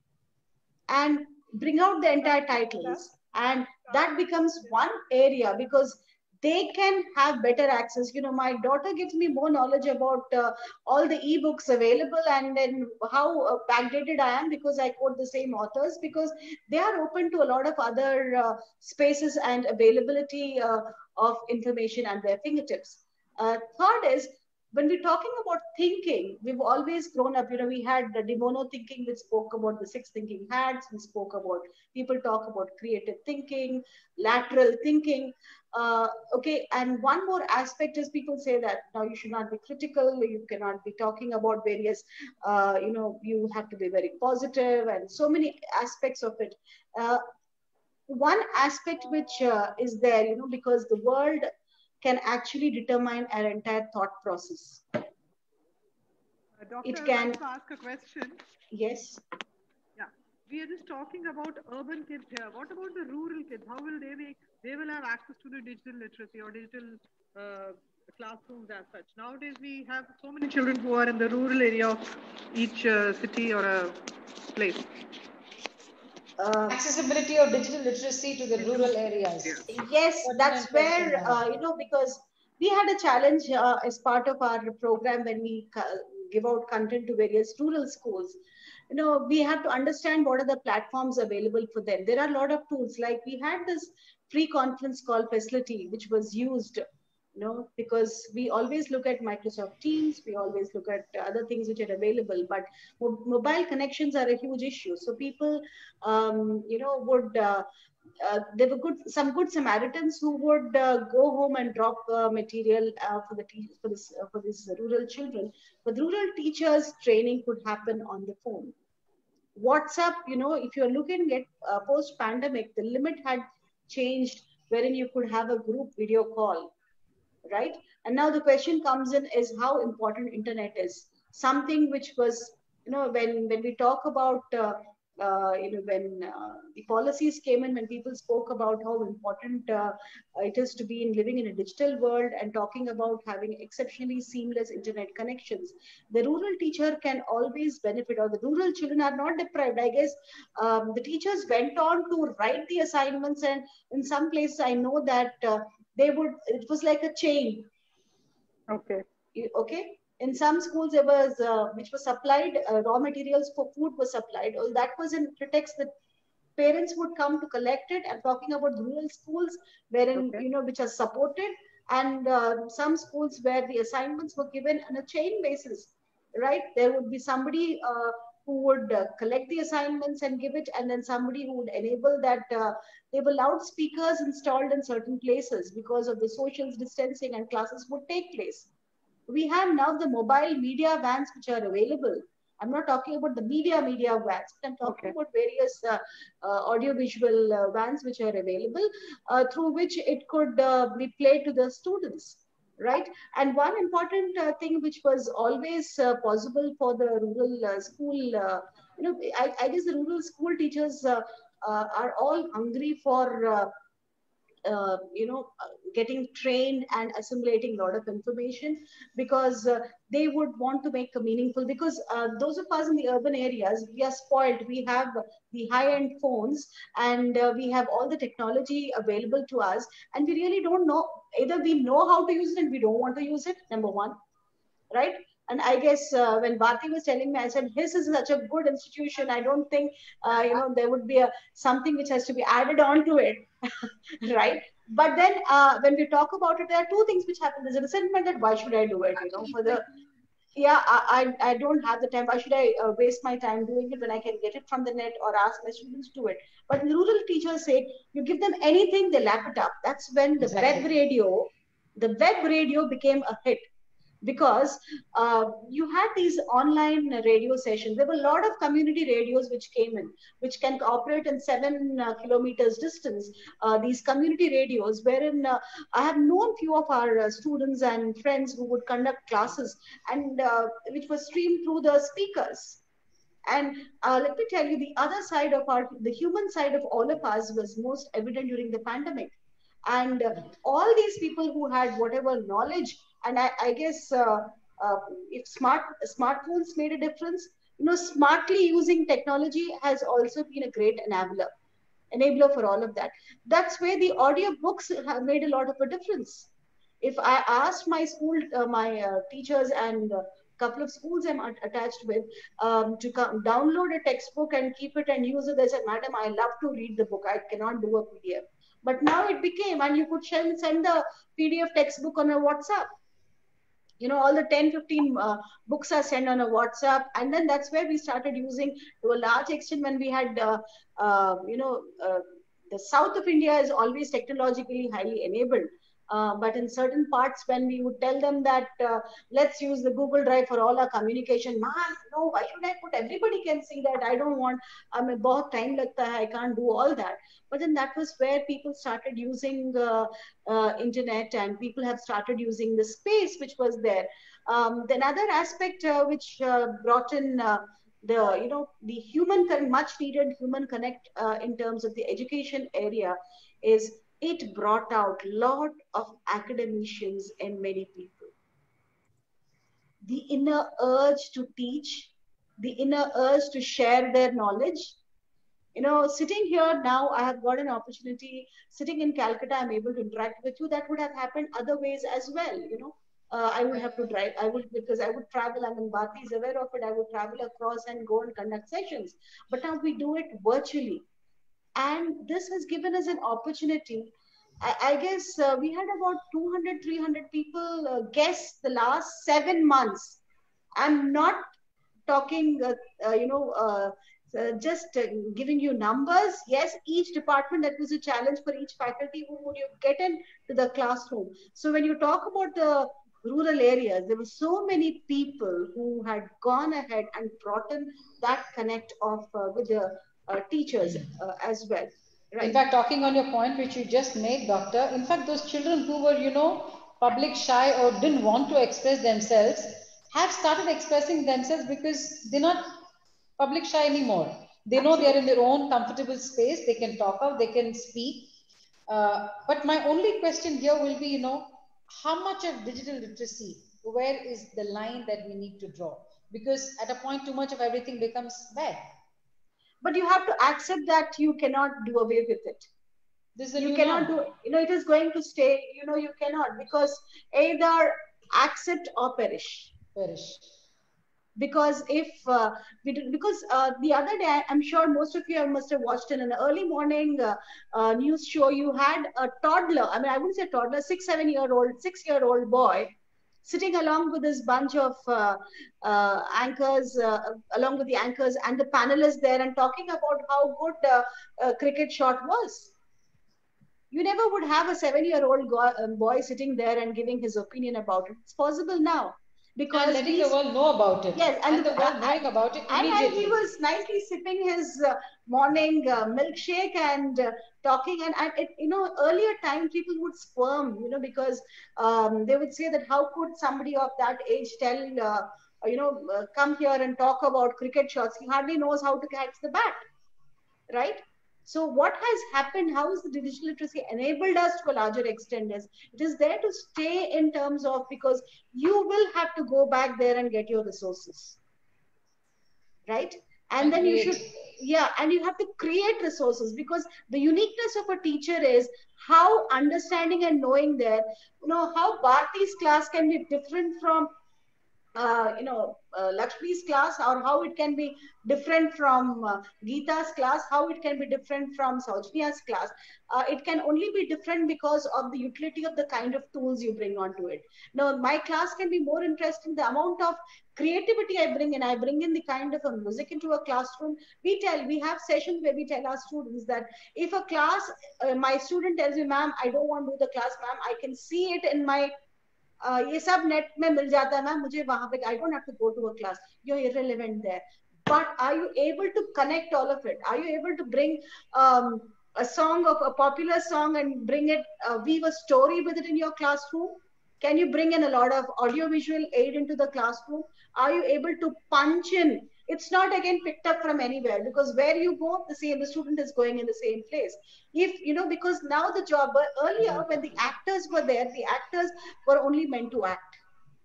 and bring out the entire titles. And that becomes one area, because they can have better access. You know, my daughter gives me more knowledge about all the ebooks available, and then how backdated I am because I quote the same authors, because they are open to a lot of other spaces and availability of information at their fingertips. Third is, when we're talking about thinking, we've always grown up, you know, we had the de Bono thinking, which spoke about the six thinking hats. We spoke about, people talk about creative thinking, lateral thinking. Okay, and one more aspect is, people say that now you should not be critical, you cannot be talking about various, you know, you have to be very positive, and so many aspects of it. One aspect which is there, you know, because the world can actually determine our entire thought process. Doctor, It can. I'd like to ask a question. Yes. Yeah, we are just talking about urban kids here. What about the rural kids? How will they be? They will have access to the digital literacy or digital classrooms as such. Nowadays, we have so many children who are in the rural area of each city or a place. Accessibility of digital literacy to the rural areas. Yes, that's where, you know, because we had a challenge as part of our program when we give out content to various rural schools. You know, we have to understand what are the platforms available for them. There are a lot of tools, like we had this free conference call facility, which was used, you know, because we always look at Microsoft Teams, we always look at other things which are available, but mobile connections are a huge issue. So people, you know, would, there were some good Samaritans who would go home and drop material for the for these rural children. But rural teachers training could happen on the phone. WhatsApp, you know, if you're looking at post pandemic, the limit had changed, wherein you could have a group video call, right? And now the question comes in is how important internet is. Something which was, you know, when we talk about you know, when the policies came in, when people spoke about how important it is to be in living in a digital world, and talking about having exceptionally seamless internet connections, the rural teacher can always benefit, or the rural children are not deprived. I guess the teachers went on to write the assignments, and in some places I know that they would, it was like a chain. Okay. Okay. In some schools, there was which was supplied, raw materials for food was supplied. Well, that was in pretext that parents would come to collect it. I'm talking about rural schools wherein, Okay, you know, which are supported, and some schools where the assignments were given on a chain basis, right? There would be somebody who would collect the assignments and give it, and then somebody who would enable that. There were loudspeakers installed in certain places because of the social distancing, and classes would take place. We have now the mobile media vans which are available. I'm not talking about the media vans, but I'm talking about various audiovisual vans which are available, through which it could be played to the students, right? And one important thing which was always possible for the rural school, you know, I guess the rural school teachers are all hungry for you know, getting trained and assimilating a lot of information, because they would want to make a meaningful, because those of us in the urban areas, we are spoiled. We have the high-end phones, and we have all the technology available to us, and we really don't know, either we know how to use it and we don't want to use it, number one, right? And I guess when Bharti was telling me, I said, his is such a good institution. I don't think, you know, there would be something which has to be added on to it, right? But then when we talk about it, there are two things which happen. There's a resentment that why should I do it, you know, for the, Yeah, I don't have the time. Why should I waste my time doing it when I can get it from the net or ask my students to do it? But rural teachers say you give them anything, they lap it up. That's when Exactly. the web radio became a hit, because you had these online radio sessions. There were a lot of community radios which came in, which can operate in 7 kilometers distance. These community radios, wherein I have known few of our students and friends who would conduct classes, and which was streamed through the speakers. And let me tell you, the other side of the human side of all of us was most evident during the pandemic. And all these people who had whatever knowledge, and I guess if smartphones made a difference, smartly using technology has also been a great enabler for all of that. That's where the audio books have made a lot of a difference. If I asked my school, my teachers and couple of schools I'm attached with, to download a textbook and keep it and use it, they said, "Madam, I love to read the book. I cannot do a PDF." But now it became, and you could send the PDF textbook on a WhatsApp. All the 10, 15 books are sent on a WhatsApp. And then that's where we started using, to a large extent, when we had, the south of India is always technologically highly enabled. But in certain parts, when we would tell them that let's use the Google Drive for all our communication, man, no, why should I put? Everybody can see that. I don't want. बहुत time लगता है. I can't do all that. But then that was where people started using internet, and people have started using the space which was there. The another aspect which brought in the much needed human connect in terms of the education area is, it brought out lot of academicians in many people. The inner urge to teach, the inner urge to share their knowledge. Sitting here now, I have got an opportunity. Sitting in Calcutta, I'm able to interact with you. That would have happened other ways as well. I would have to drive. Because I would travel. I mean, Bharti is aware of it. I would travel across and go and conduct sessions. But now we do it virtually. And this has given us an opportunity. I guess we had about 200, 300 people guests the last 7 months. I'm not talking, just giving you numbers. Yes, each department, that was a challenge for each faculty. Who would you get into the classroom? So when you talk about the rural areas, there were so many people who had gone ahead and brought in that connect of with the teachers as well. Right. In fact, talking on your point, which you just made, Doctor, in fact, those children who were, public shy or didn't want to express themselves have started expressing themselves, because they're not public shy anymore. They know they're in their own comfortable space. They can talk out, they can speak. But my only question here will be, how much of digital literacy, where is the line that we need to draw? Because at a point, too much of everything becomes bad. But you have to accept that you cannot do away with it. You cannot do, it is going to stay, you cannot, because either accept or perish. Because if because the other day, I'm sure most of you must have watched in an early morning news show, you had a toddler. I mean, I wouldn't say toddler, 6-year-old boy sitting along with this bunch of anchors, along with the anchors and the panelists there, and talking about how good a cricket shot was. You never would have a 7-year-old boy sitting there and giving his opinion about it. It's possible now. Because and letting the world know about it. Yes, and the world knowing about it immediately. And he was nicely sipping his morning milkshake and talking. And earlier time people would squirm, because they would say that how could somebody of that age tell, come here and talk about cricket shots? He hardly knows how to catch the bat, right? So what has happened, how is the digital literacy enabled us to a larger extent, is it is there to stay in terms of, because you will have to go back there and get your resources, right? And then you should, and you have to create resources, because the uniqueness of a teacher is how understanding and knowing there, how Bharti's class can be different from Lakshmi's class, or how it can be different from Geeta's class, how it can be different from Saujnia's class. It can only be different because of the utility of the kind of tools you bring onto it. Now, my class can be more interesting. The amount of creativity I bring in the kind of a music into a classroom. We have sessions where we tell our students that if a class, my student tells me, ma'am, I don't want to do the class, ma'am, I can see it in my ये सब net में मिल जाता है ma'am, मुझे वहां पे I don't have to go to a class, you're irrelevant there. But are you able to connect all of it? Are you able to bring a song of a popular song and bring it, weave a story with it in your classroom? Can you bring in a lot of audiovisual aid into the classroom? Are you able to punch in? It's not again picked up from anywhere, because where you go, the student is going in the same place. If because now the job, earlier when the actors were there, the actors were only meant to act.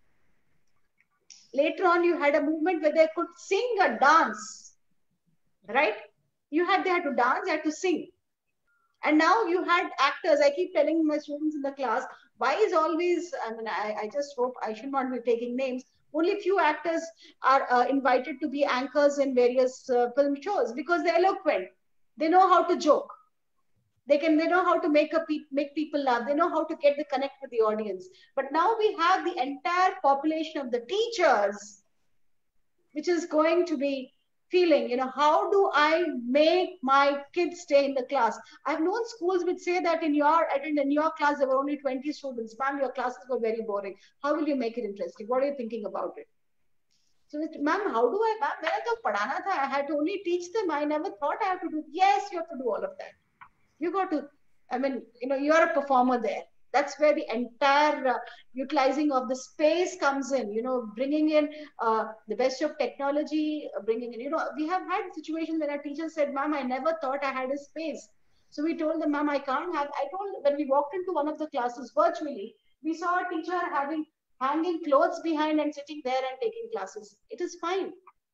Later on, you had a movement where they could sing or dance, right? They had to dance, they had to sing. And now you had actors. I keep telling my students in the class, why is always, I just hope I should not be taking names, only few actors are invited to be anchors in various film shows, because they're eloquent. They know how to joke. They know how to make people laugh. They know how to get the connect with the audience. But now we have the entire population of the teachers, which is going to be feeling, how do I make my kids stay in the class? I've known schools which say that in your class there were only 20 students. Ma'am, your classes were very boring. How will you make it interesting? What are you thinking about it? So, ma'am, how do I, ma'am, I had to only teach them. I never thought I have to do. Yes, you have to do all of that. You got to, you're a performer there. That's where the entire utilizing of the space comes in, bringing in the best of technology, bringing in, we have had situations when our teacher said, ma'am, I never thought I had a space. So we told them, ma'am, when we walked into one of the classes virtually, we saw a teacher hanging clothes behind and sitting there and taking classes. It is fine.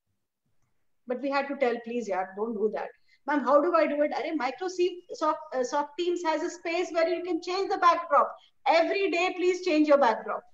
But we had to tell, please, yeah, don't do that. Ma'am, how do I do it? Microsoft Teams has a space where you can change the backdrop. Every day, please change your backdrop.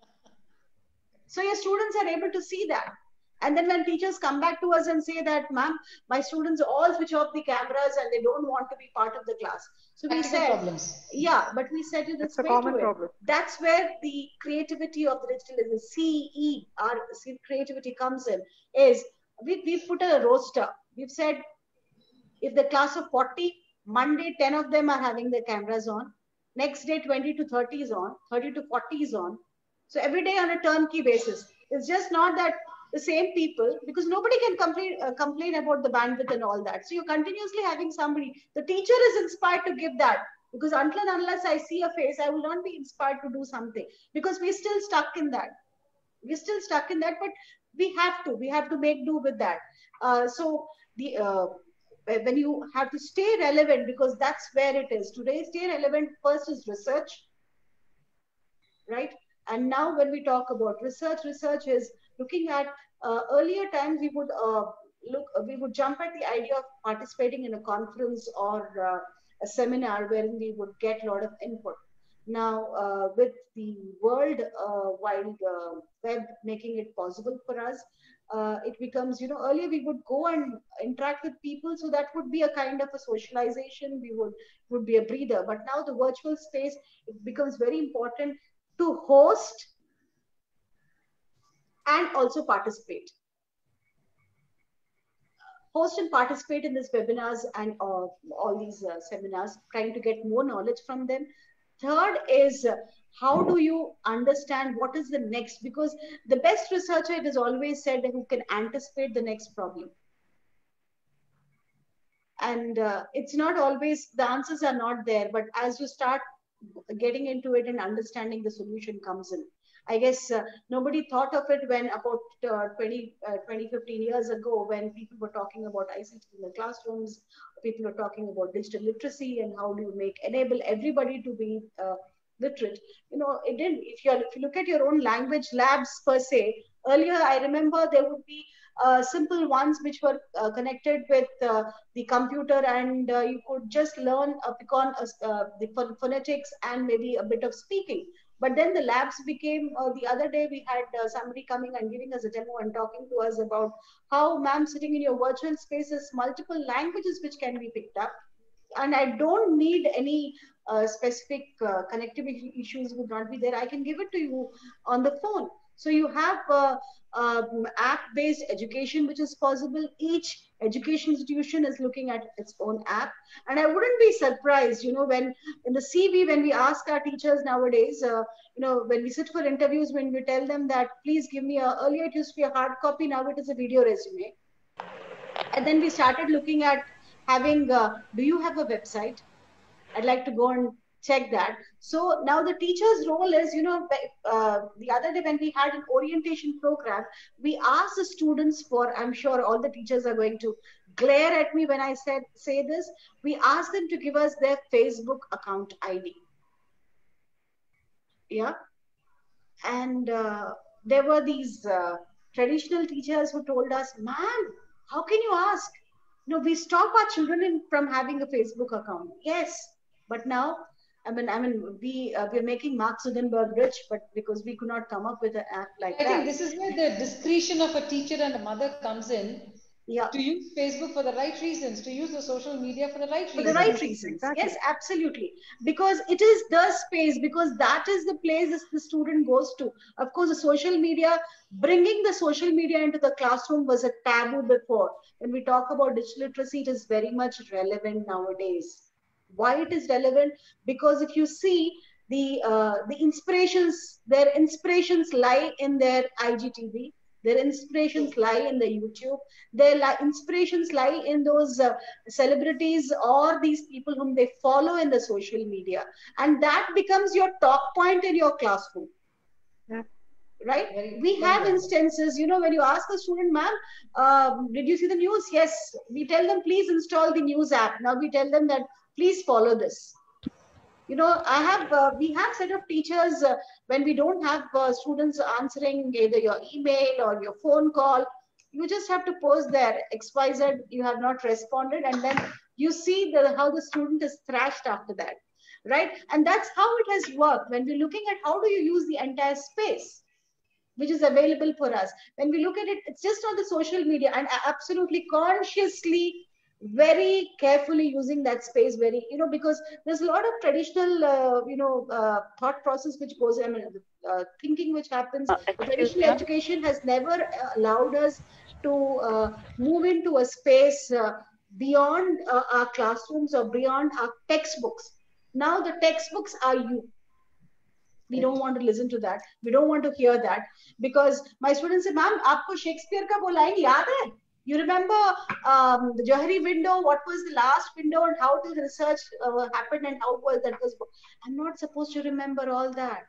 So your students are able to see that. And then when teachers come back to us and say that, ma'am, my students all switch off the cameras and they don't want to be part of the class. So we said, yeah, but we said it this way to it. That's where the creativity of the digital is, the creativity comes in, is we've put a roster. We've said, if the class of 40, Monday, 10 of them are having their cameras on. Next day, 20 to 30 is on, 30 to 40 is on. So every day on a turnkey basis. It's just not that the same people, because nobody can complain about the bandwidth and all that. So you're continuously having somebody. The teacher is inspired to give that, because until and unless I see a face, I will not be inspired to do something, because we're still stuck in that. But we have to make do with that. When you have to stay relevant, because that's where it is today. Stay relevant first is research, right? And now when we talk about research is looking at earlier times we would jump at the idea of participating in a conference or a seminar wherein we would get a lot of input. Now with the world wide web making it possible for us, it becomes, earlier we would go and interact with people, so that would be a kind of a socialization. We would be a breather. But now the virtual space, it becomes very important to host and also participate. Host and participate in these webinars and all these seminars, trying to get more knowledge from them. Third is, how do you understand what is the next? Because the best researcher, it is always said, who can anticipate the next problem. And it's not always, the answers are not there, but as you start getting into it and understanding, the solution comes in. I guess nobody thought of it when about 20, 15 years ago, when people were talking about ICT in the classrooms, people were talking about digital literacy and how do you enable everybody to be literate. It didn't. If you look at your own language labs per se, earlier I remember there would be simple ones which were connected with the computer, and you could just learn pick on the phonetics and maybe a bit of speaking. But then the labs became, the other day we had somebody coming and giving us a demo and talking to us about how, ma'am, sitting in your virtual spaces, multiple languages which can be picked up. And I don't need any specific connectivity issues would not be there. I can give it to you on the phone. So you have app-based education, which is possible. Each education institution is looking at its own app. And I wouldn't be surprised, you know, when in the CV, when we ask our teachers nowadays, you know, when we sit for interviews, when we tell them that, please give me earlier it used to be a hard copy, now it is a video resume. And then we started looking at having, do you have a website? I'd like to go and check that. So now the teacher's role is, you know, the other day when we had an orientation program, we asked the students for, I'm sure all the teachers are going to glare at me when I say this, we asked them to give us their Facebook account ID. Yeah. And there were these traditional teachers who told us, ma'am, how can you ask? No, we stop our children from having a Facebook account. Yes, but now, I mean, we're making Mark Zuckerberg rich, but because we could not come up with an app like that. I think this is where the discretion of a teacher and a mother comes in. Yeah. To use Facebook for the right reasons, to use the social media for the right reasons. For the right reasons, exactly. Yes, absolutely. Because it is the space, because that is the place the student goes to. Of course, the social media, bringing the social media into the classroom was a taboo before. When we talk about digital literacy, it is very much relevant nowadays. Why it is relevant? Because if you see the inspirations, their inspirations lie in their IGTV. Their inspirations lie in the YouTube. Their inspirations lie in those celebrities or these people whom they follow in the social media. And that becomes your talk point in your classroom. Yeah. Right? We have instances, you know, when you ask a student, ma'am, did you see the news? Yes. We tell them, please install the news app. Now we tell them that, please follow this. You know, we have set of teachers when we don't have students answering either your email or your phone call, you just have to post there, XYZ, you have not responded. And then you see how the student is thrashed after that, right? And that's how it has worked. When we're looking at how do you use the entire space, which is available for us. When we look at it, it's just on the social media and absolutely consciously, very carefully using that space, very, you know, because there's a lot of traditional, thought process which goes, I mean, thinking which happens. Traditional education has never allowed us to move into a space beyond our classrooms or beyond our textbooks. Now the textbooks are you. We don't want to listen to that. We don't want to hear that because my students say, ma'am, aapko Shakespeare ka wo line yaad hai? You remember the Johari window? What was the last window and how the research happened and how was that was? I'm not supposed to remember all that.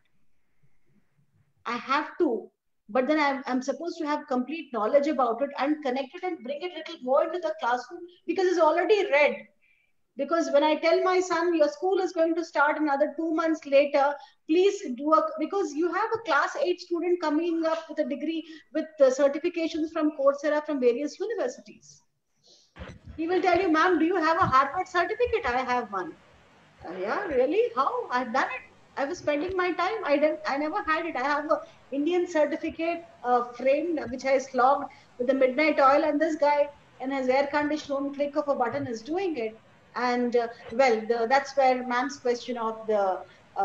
I have to, but then I'm supposed to have complete knowledge about it and connect it and bring it a little more into the classroom because it's already read. Because when I tell my son, your school is going to start another 2 months later, please do because you have a class 8 student coming up with a degree with certifications from Coursera from various universities. He will tell you, ma'am, do you have a Harvard certificate? I have one. Yeah, really? How? I've done it. I was spending my time. I never had it. I have an Indian certificate framed, which I slogged with the midnight oil, and this guy in his air-conditioned room, click of a button is doing it. And that's where ma'am's question of the,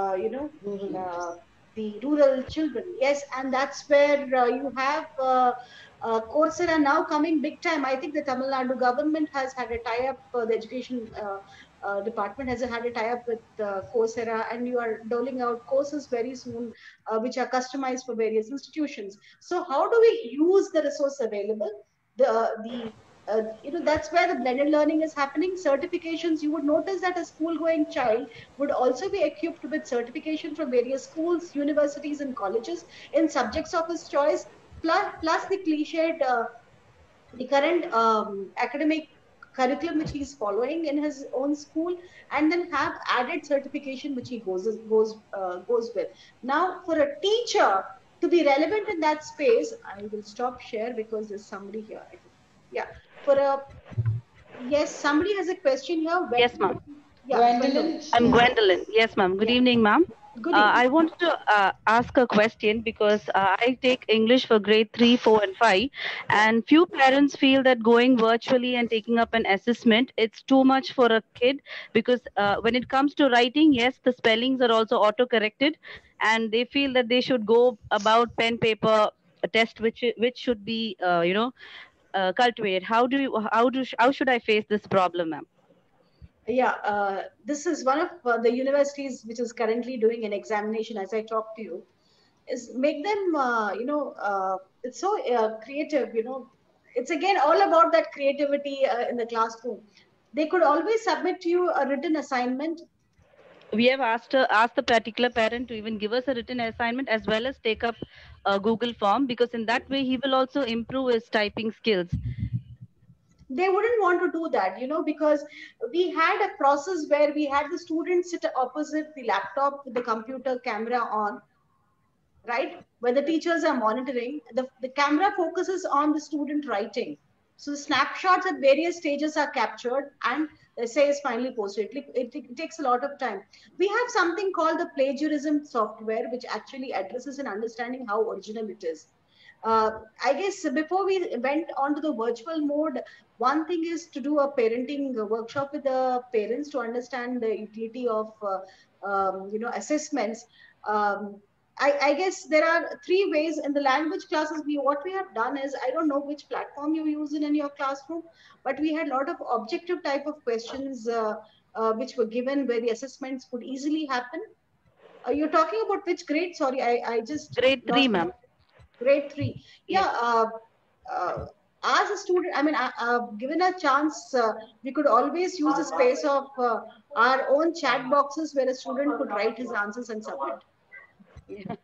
the rural children. Yes, and that's where you have Coursera now coming big time. I think the Tamil Nadu government has had a tie-up, the education department has had a tie-up with Coursera, and you are doling out courses very soon, which are customized for various institutions. So how do we use the resource available? That's where the blended learning is happening. Certifications, you would notice that a school-going child would also be equipped with certification from various schools, universities, and colleges in subjects of his choice, plus the cliched, the current academic curriculum which he's following in his own school, and then have added certification which he goes with. Now, for a teacher to be relevant in that space, I will stop share because there's somebody here. Yeah. Yes, somebody has a question here. Yes, ma'am. Yeah, Gwendolyn. I'm Gwendolyn. Yes, ma'am. Good evening, ma'am. Good evening. I want to ask a question because I take English for grade 3, 4, and 5, and few parents feel that going virtually and taking up an assessment, it's too much for a kid because when it comes to writing, yes, the spellings are also auto-corrected, and they feel that they should go about pen paper a test which should be cultivated. How should I face this problem, ma'am? Yeah, this is one of the universities which is currently doing an examination as I talk to you. Is make them, it's so creative, it's again all about that creativity in the classroom. They could always submit to you a written assignment. We have asked the particular parent to even give us a written assignment as well as take up a Google form, because in that way he will also improve his typing skills. They wouldn't want to do that, because we had a process where we had the students sit opposite the laptop with the computer camera on, right? Where the teachers are monitoring, the camera focuses on the student writing. So the snapshots at various stages are captured and the essay is finally posted. It takes a lot of time. We have something called the plagiarism software, which actually addresses and understanding how original it is. I guess before we went on to the virtual mode, one thing is to do a parenting workshop with the parents to understand the utility of, assessments. I guess there are three ways in the language classes. What we have done is, I don't know which platform you use in your classroom, but we had a lot of objective type of questions which were given where the assessments could easily happen. You're talking about which grade? Sorry, I just grade 3, ma'am. Grade 3. Yeah. As a student, I mean, given a chance, we could always use the space of our own chat boxes where a student could write his answers and submit. Yeah.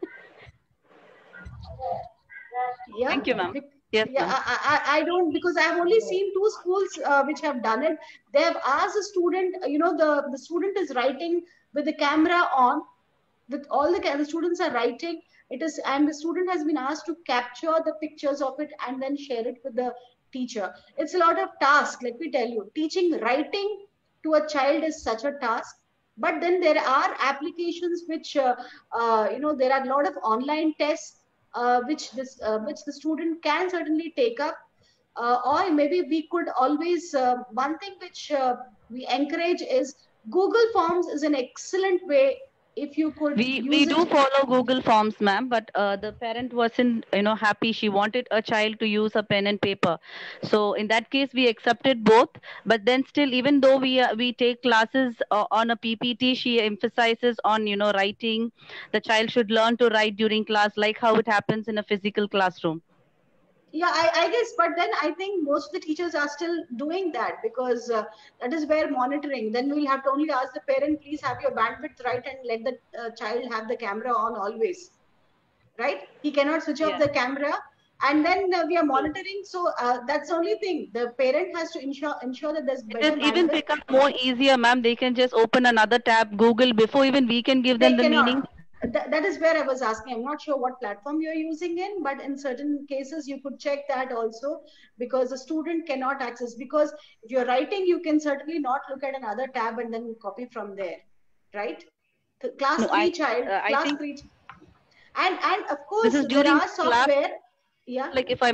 Yeah. Thank you, ma'am. Yes, yeah, I don't, because I've only seen two schools which have done it. They have asked the student, the student is writing with the camera on, with all the students are writing. It is, and the student has been asked to capture the pictures of it and then share it with the teacher. It's a lot of task. Let me tell you, teaching writing to a child is such a task. But then there are applications which, there are a lot of online tests which the student can certainly take up, or maybe we could always, one thing which we encourage is Google Forms is an excellent way. If you could we do follow Google Forms, ma'am, but the parent wasn't happy. She wanted a child to use a pen and paper, so in that case we accepted both. But then still, even though we take classes on a PPT, she emphasizes on writing. The child should learn to write during class, like how it happens in a physical classroom. Yeah, I guess, but then I think most of the teachers are still doing that, because that is where monitoring. Then we'll have to only ask the parent, please have your bandwidth right and let the child have the camera on always, right? He cannot switch off the camera, and then we are monitoring. So that's the only thing. The parent has to ensure that there's better bandwidth. It even become more easier, ma'am. They can just open another tab, Google, before even we can give them the meaning. That is where I was asking. I'm not sure what platform you're using in, but in certain cases you could check that also, because the student cannot access. Because if you're writing, you can certainly not look at another tab and then copy from there, right? The class 3 child, class 3, and of course there are software. Yeah. Like if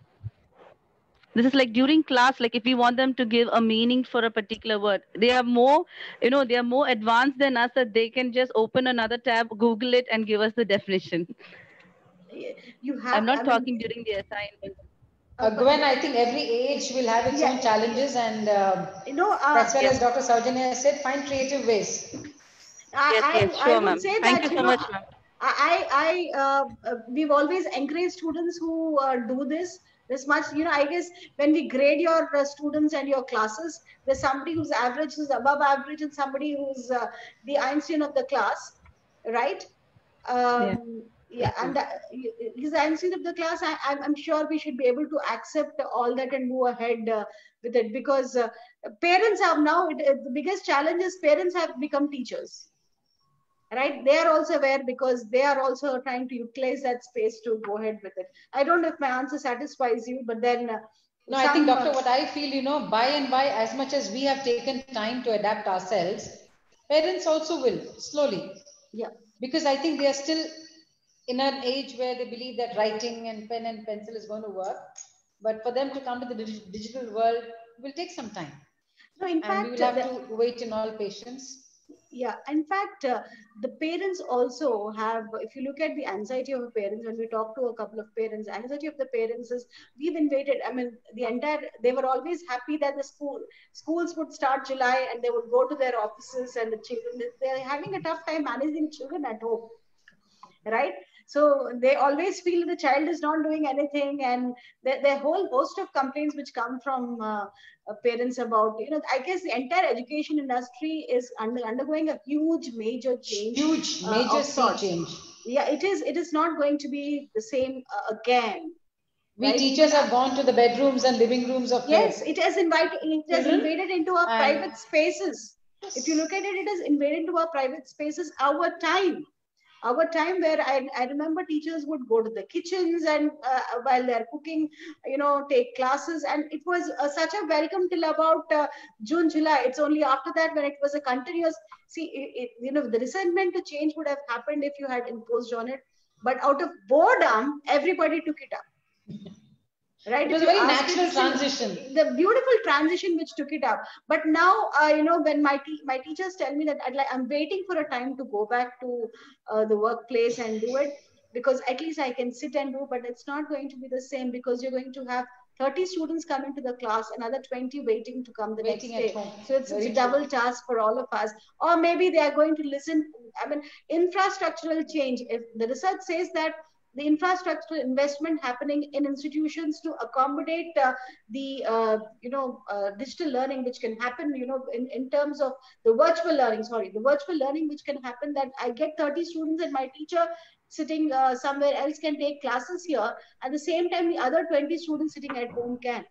this is like during class, like if we want them to give a meaning for a particular word, they are more, they are more advanced than us, that they can just open another tab, Google it, and give us the definition. I'm not talking during the assignment. Gwen, I think every age will have its own challenges, and that's why, as Dr. Saujanya said, find creative ways. I would say thank you so much, ma'am. We've always encouraged students who do this much. I guess when we grade your students and your classes, there's somebody who's average, who's above average, and somebody who's the Einstein of the class, right? And he's the Einstein of the class. I'm sure we should be able to accept all that and move ahead with it, because parents have now, the biggest challenge is parents have become teachers. Right, they are also aware, because they are also trying to utilize that space to go ahead with it. I don't know if my answer satisfies you, but then no, I think, Doctor, what I feel, by and by, as much as we have taken time to adapt ourselves, parents also will slowly. Yeah, because I think they are still in an age where they believe that writing and pen and pencil is going to work. But for them to come to the digital world will take some time. No, in fact, we will have to wait in all patience. Yeah, in fact, the parents also have, if you look at the anxiety of parents, when we talk to a couple of parents, anxiety of the parents is, we've invaded, I mean, they were always happy that the schools would start July and they would go to their offices, and the children, they're having a tough time managing children at home, right? So they always feel the child is not doing anything, and the whole host of complaints which come from parents about, I guess the entire education industry is undergoing a huge major change. Huge major sea change. Yeah, it is not going to be the same again. We right? Teachers have gone to the bedrooms and living rooms of yes, it has invaded into our private spaces. Yes. If you look at it, it has invaded into our private spaces. Our time where I remember teachers would go to the kitchens and while they're cooking, take classes, and it was such a welcome till about June, July. It's only after that when it was a continuous, the resentment to change would have happened if you had imposed on it, but out of boredom, everybody took it up. Right? It was a very natural transition. The beautiful transition which took it up. But now, when my teachers tell me that I'm waiting for a time to go back to the workplace and do it, because at least I can sit and do, but it's not going to be the same, because you're going to have 30 students coming to the class, another 20 waiting to come the next day. So it's a double task for all of us. Or maybe they are going to listen. I mean, infrastructural change. If the research says that the infrastructural investment happening in institutions to accommodate the digital learning which can happen, in terms of the virtual learning which can happen, that I get 30 students and my teacher sitting somewhere else can take classes here. At the same time, the other 20 students sitting at home can.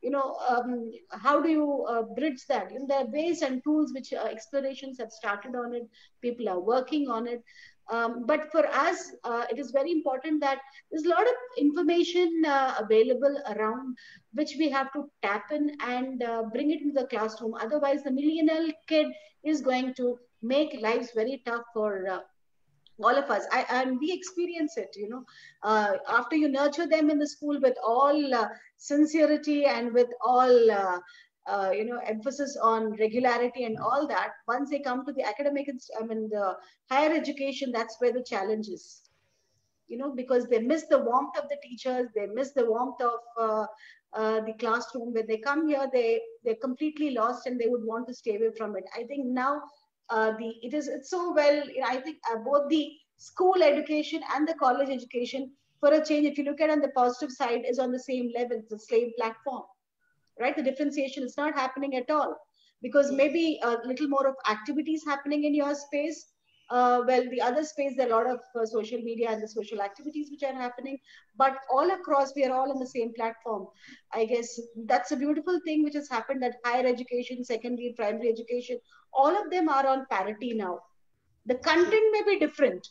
How do you bridge that? There are ways and tools which explorations have started on it. People are working on it. But for us, it is very important that there's a lot of information available around which we have to tap in and bring it into the classroom. Otherwise, the millennial kid is going to make lives very tough for all of us. And we experience it, after you nurture them in the school with all sincerity and with all emphasis on regularity and all that. Once they come to the academic, the higher education, that's where the challenge is, because they miss the warmth of the teachers, they miss the warmth of the classroom. When they come here, they're completely lost and they would want to stay away from it. I think now it's so well, I think both the school education and the college education, for a change, if you look at it on the positive side, is on the same level, it's the same platform. Right? The differentiation is not happening at all, because maybe a little more of activities happening in your space. Well, the other space, there are a lot of social media and the social activities which are happening, but all across, we are all on the same platform. I guess that's a beautiful thing which has happened, that higher education, secondary, primary education, all of them are on parity now. The content may be different.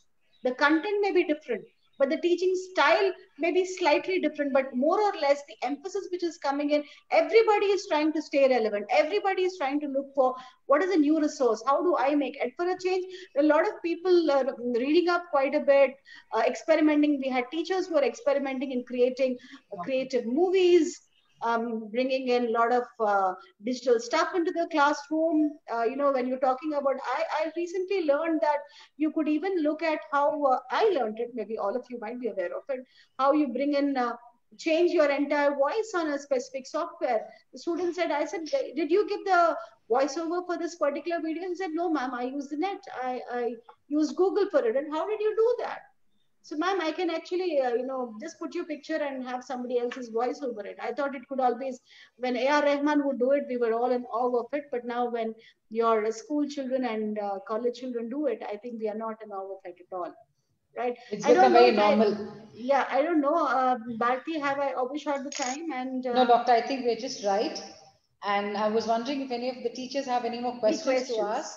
But the teaching style may be slightly different, but more or less the emphasis which is coming in, everybody is trying to stay relevant. Everybody is trying to look for what is a new resource. How do I make it? For a change, a lot of people are reading up quite a bit, experimenting. We had teachers who are experimenting in creating creative movies, bringing in a lot of digital stuff into the classroom. When you're talking about, I recently learned that you could even look at how I learned it, maybe all of you might be aware of it, how you bring in, change your entire voice on a specific software. The student said, I said, did you give the voiceover for this particular video? He said, no, ma'am, I used the net. I used Google for it. And how did you do that? So, ma'am, I can actually, just put your picture and have somebody else's voice over it. I thought it could always, when A.R. Rahman would do it, we were all in awe of it. But now when your school children and college children do it, I think we are not in awe of it at all. Right? It's become very normal. I don't know. Bharti, have I overshot the time? And no, doctor, I think we're just right. And I was wondering if any of the teachers have any more questions to ask.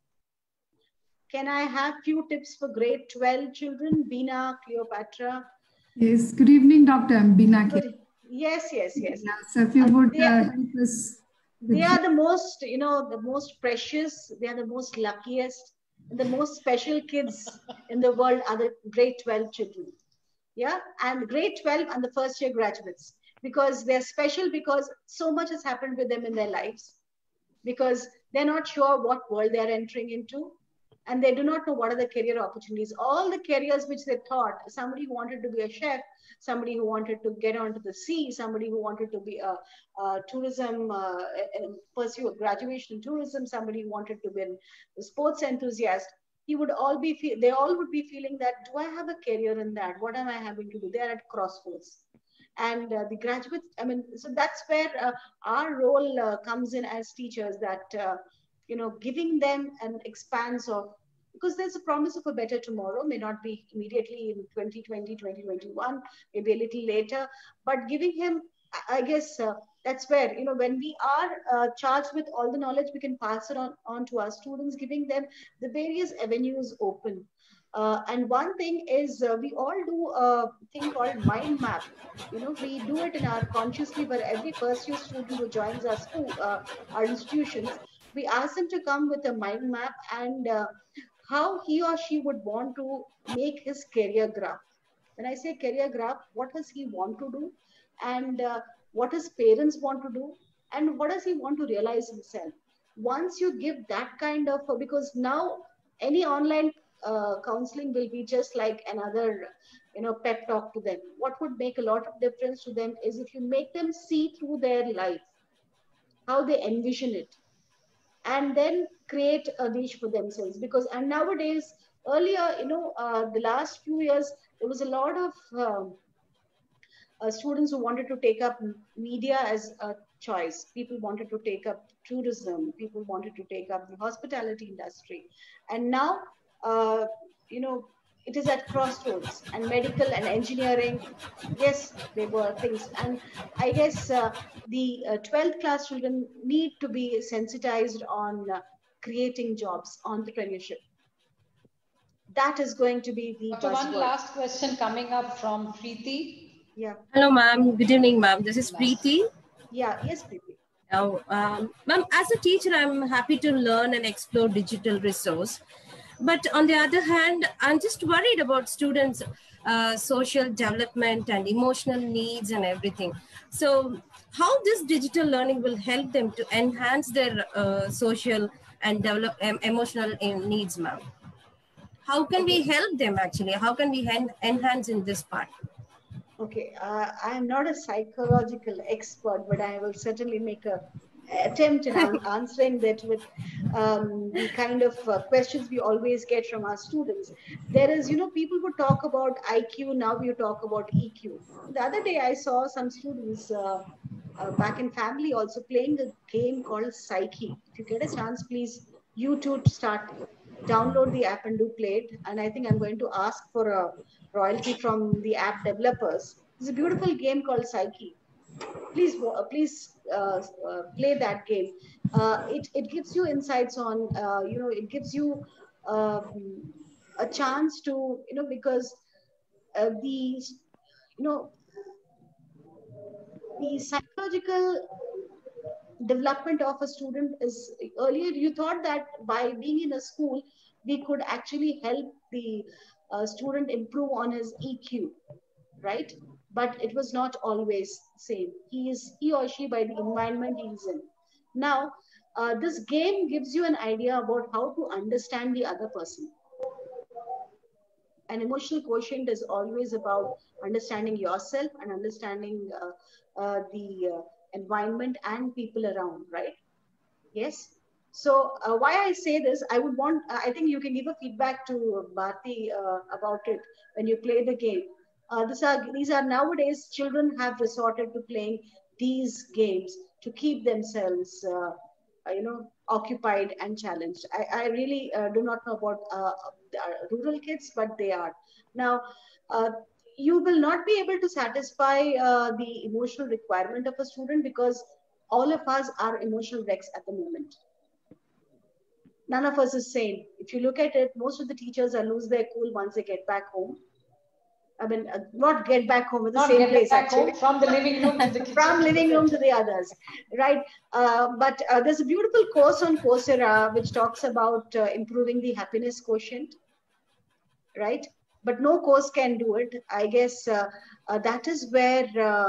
Can I have few tips for grade 12 children? Bina, Cleopatra. Yes, good evening, Dr. I'm Bina. Yes. Yeah, so if you would help us. They are the most, the most precious. They are the most luckiest. The most special kids in the world are the grade 12 children. Yeah, and grade 12 and the first year graduates, because they're special because so much has happened with them in their lives, because they're not sure what world they're entering into, and they do not know what are the career opportunities. All the careers which they thought, somebody who wanted to be a chef, somebody who wanted to get onto the sea, somebody who wanted to be a tourism, and pursue a graduation in tourism, somebody who wanted to be a sports enthusiast, he would all be, they all would be feeling that, do I have a career in that? What am I having to do? They are at crossroads. And the graduates, I mean, so that's where our role comes in as teachers, that giving them an expanse of, because there's a promise of a better tomorrow, may not be immediately in 2020, 2021, maybe a little later, but giving him, I guess that's where, when we are charged with all the knowledge, we can pass it on to our students, giving them the various avenues open. And one thing is, we all do a thing called mind map. We do it in our consciously, where every first year student who joins our school, our institutions, we ask them to come with a mind map, and how he or she would want to make his career graph. When I say career graph, what does he want to do? And what his parents want to do? And what does he want to realize himself? Once you give that kind of, because now any online counseling will be just like another, pep talk to them. What would make a lot of difference to them is if you make them see through their life, how they envision it, and then create a niche for themselves. Because, and nowadays, earlier, the last few years, there was a lot of students who wanted to take up media as a choice. People wanted to take up tourism. People wanted to take up the hospitality industry. And now, it is at crossroads, and medical and engineering, yes, they were things. And I guess the 12th class children need to be sensitized on creating jobs, entrepreneurship. That is going to be the buzzword. One last question coming up from Preeti. Yeah. Hello, ma'am. Good evening, ma'am. This is Preeti. Yeah. Yes, Preeti. Now, ma'am, as a teacher, I'm happy to learn and explore digital resource. But on the other hand, I'm just worried about students' social development and emotional needs and everything. So how this digital learning will help them to enhance their social and develop emotional needs, ma'am? How can we help them actually? How can we enhance in this part? Okay, I am not a psychological expert, but I will certainly make a attempt in answering that with the kind of questions we always get from our students. There is, people would talk about IQ, now you talk about EQ. The other day I saw some students back in family also playing a game called Psyche. If you get a chance, please, you too download the app and do play it. And I think I'm going to ask for a royalty from the app developers. It's a beautiful game called Psyche. Please play that game. It gives you insights on, it gives you a chance to, because the psychological development of a student is, earlier you thought that by being in a school, we could actually help the student improve on his EQ, right? But it was not always the same. He or she, by the environment he's in. Now, this game gives you an idea about how to understand the other person. An emotional quotient is always about understanding yourself and understanding the environment and people around, right? Yes. So why I say this, I think you can give a feedback to Bharti about it when you play the game. These are nowadays, children have resorted to playing these games to keep themselves, occupied and challenged. I really do not know about rural kids, but they are. Now, you will not be able to satisfy the emotional requirement of a student, because all of us are emotional wrecks at the moment. None of us is sane. If you look at it, most of the teachers lose their cool once they get back home. I mean, not get back home at the Not same get place back actually. home, from the living room to the kitchen. From living room to the others, right? But there's a beautiful course on Coursera which talks about improving the happiness quotient, right? But no course can do it. I guess that is where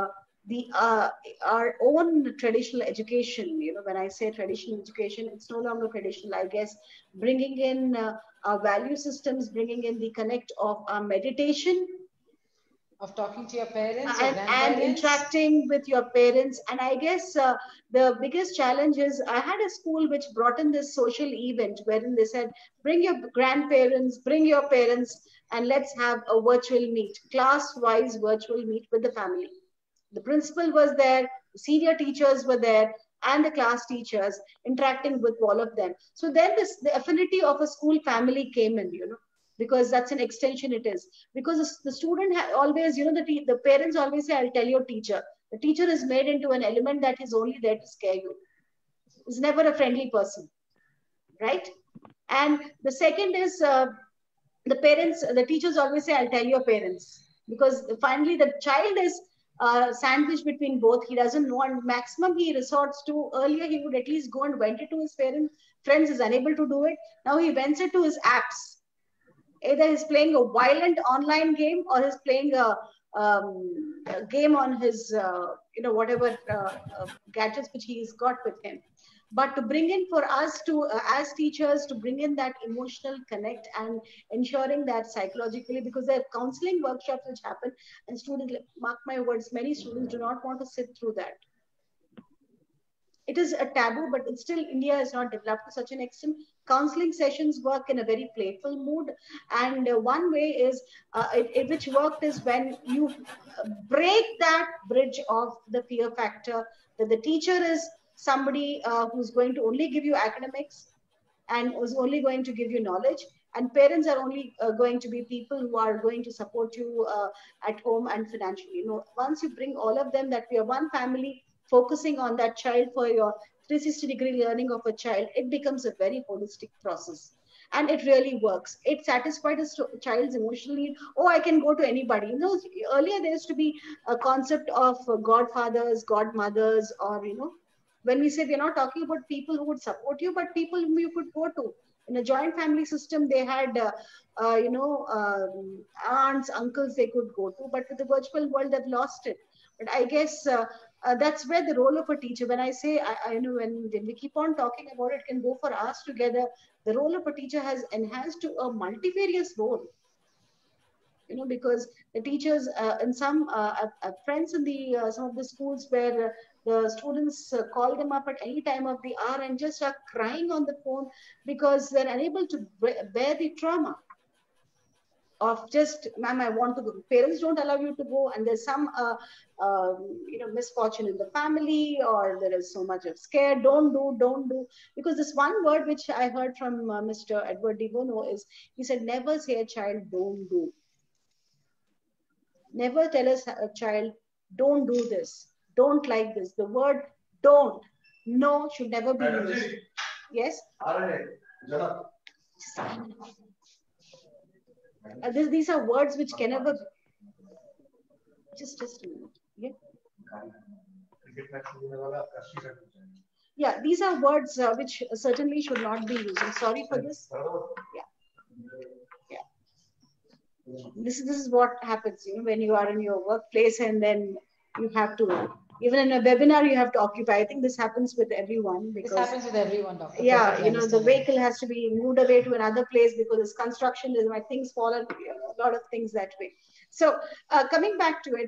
our own traditional education, you know, when I say traditional education, it's no longer traditional. I guess bringing in our value systems, bringing in the connect of our meditation, of talking to your parents, your and grandparents, interacting with your parents. And I guess the biggest challenge is I had a school which brought in this social event wherein they said, bring your grandparents, bring your parents, and let's have a virtual meet, class-wise virtual meet with the family. The principal was there, the senior teachers were there, and the class teachers interacting with all of them. So then the affinity of a school family came in, you know, because that's an extension it is. Because the student always, you know, the parents always say, I'll tell your teacher. The teacher is made into an element that is only there to scare you. Is never a friendly person, right? And the second is the parents, the teachers always say, I'll tell your parents. Because finally the child is sandwiched between both. He doesn't know, and maximum he resorts to, earlier he would at least go and vent it to his parents. Friends is unable to do it. Now he vents it to his apps. Either he's playing a violent online game or he's playing a game on his, you know, whatever gadgets which he's got with him. But to bring in for us to, as teachers, to bring in that emotional connect and ensuring that psychologically, because there are counseling workshops which happen, and students, mark my words, many students do not want to sit through that. It is a taboo, but it's still, India is not developed to such an extent. Counseling sessions work in a very playful mood. And one way is, which worked is when you break that bridge of the fear factor, that the teacher is somebody who's going to only give you academics and who's only going to give you knowledge. And parents are only going to be people who are going to support you at home and financially. You know, once you bring all of them, that we are one family, focusing on that child for your 360-degree learning of a child, it becomes a very holistic process. And it really works. It satisfies a child's emotional need. Oh, I can go to anybody. You know, earlier there used to be a concept of godfathers, godmothers, or, you know, when we say, we're not talking about people who would support you, but people whom you could go to. In a joint family system, they had, you know, aunts, uncles they could go to. But with the virtual world, they've lost it. But I guess that's where the role of a teacher, when I say, I know when we keep on talking about it, can go for us together, the role of a teacher has enhanced to a multifarious role. You know, because the teachers in some friends in the some of the schools where the students call them up at any time of the hour and just are crying on the phone because they're unable to bear the trauma of just, ma'am, I want to go. Parents don't allow you to go, and there's some you know, misfortune in the family, or there is so much of scare. Don't do. Because this one word which I heard from Mr. Edward de Bono is, he said, never say a child don't do. Never tell a child, don't do this, don't like this. The word don't, no, should never be used. Yes? These are words which can never... Just a minute. Yeah, these are words which certainly should not be used. I'm sorry for this. Yeah. This is what happens, you know, when you are in your workplace and then you have to, even in a webinar, you have to occupy. I think this happens with everyone. Because, this happens with everyone, Doctor. Yeah, you know, the vehicle has to be moved away to another place because it's construction, my things fall, and a lot of things that way. So coming back to it,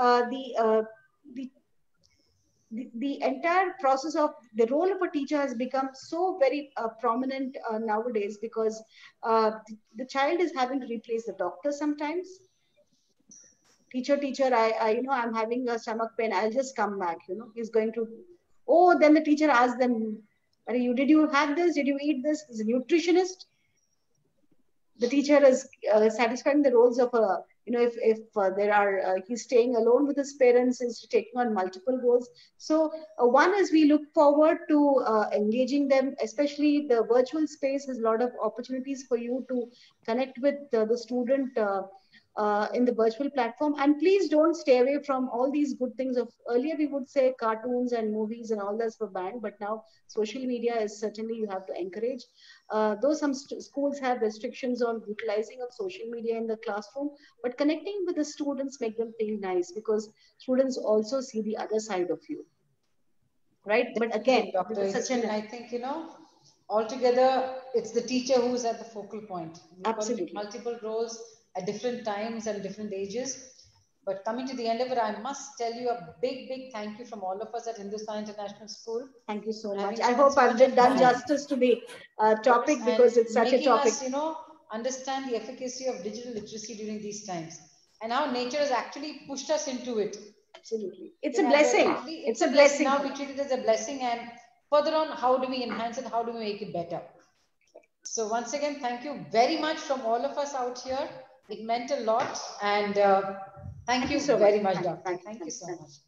the entire process of the role of a teacher has become so very prominent nowadays, because the child is having to replace the doctor sometimes. Teacher, you know, I'm having a stomach pain. I'll just come back. You know, he's going to, oh, then the teacher asks them, did you have this? Did you eat this? He's a nutritionist. The teacher is satisfying the roles of a, you know, if there are, he's staying alone with his parents, is taking on multiple roles. So one is, we look forward to engaging them, especially the virtual space has a lot of opportunities for you to connect with the student in the virtual platform. And please don't stay away from all these good things. Of earlier we would say cartoons and movies and all this were banned, but now social media is certainly you have to encourage. Though some schools have restrictions on utilizing of social media in the classroom, but connecting with the students make them feel nice, because students also see the other side of you, right? But again, Doctor, I think, altogether, it's the teacher who's at the focal point. Absolutely. Multiple roles at different times and different ages. But coming to the end of it, I must tell you a big, big thank you from all of us at Hindustan International School. Thank you so much. I hope I've done justice to the topic, because it's such a topic. Making us, understand the efficacy of digital literacy during these times, and how nature has actually pushed us into it. Absolutely. It's a blessing. It's a blessing. Now we treat it as a blessing, and further on, how do we enhance it? How do we make it better? So once again, thank you very much from all of us out here. It meant a lot, and thank you so very much, Doctor. Thank you so much.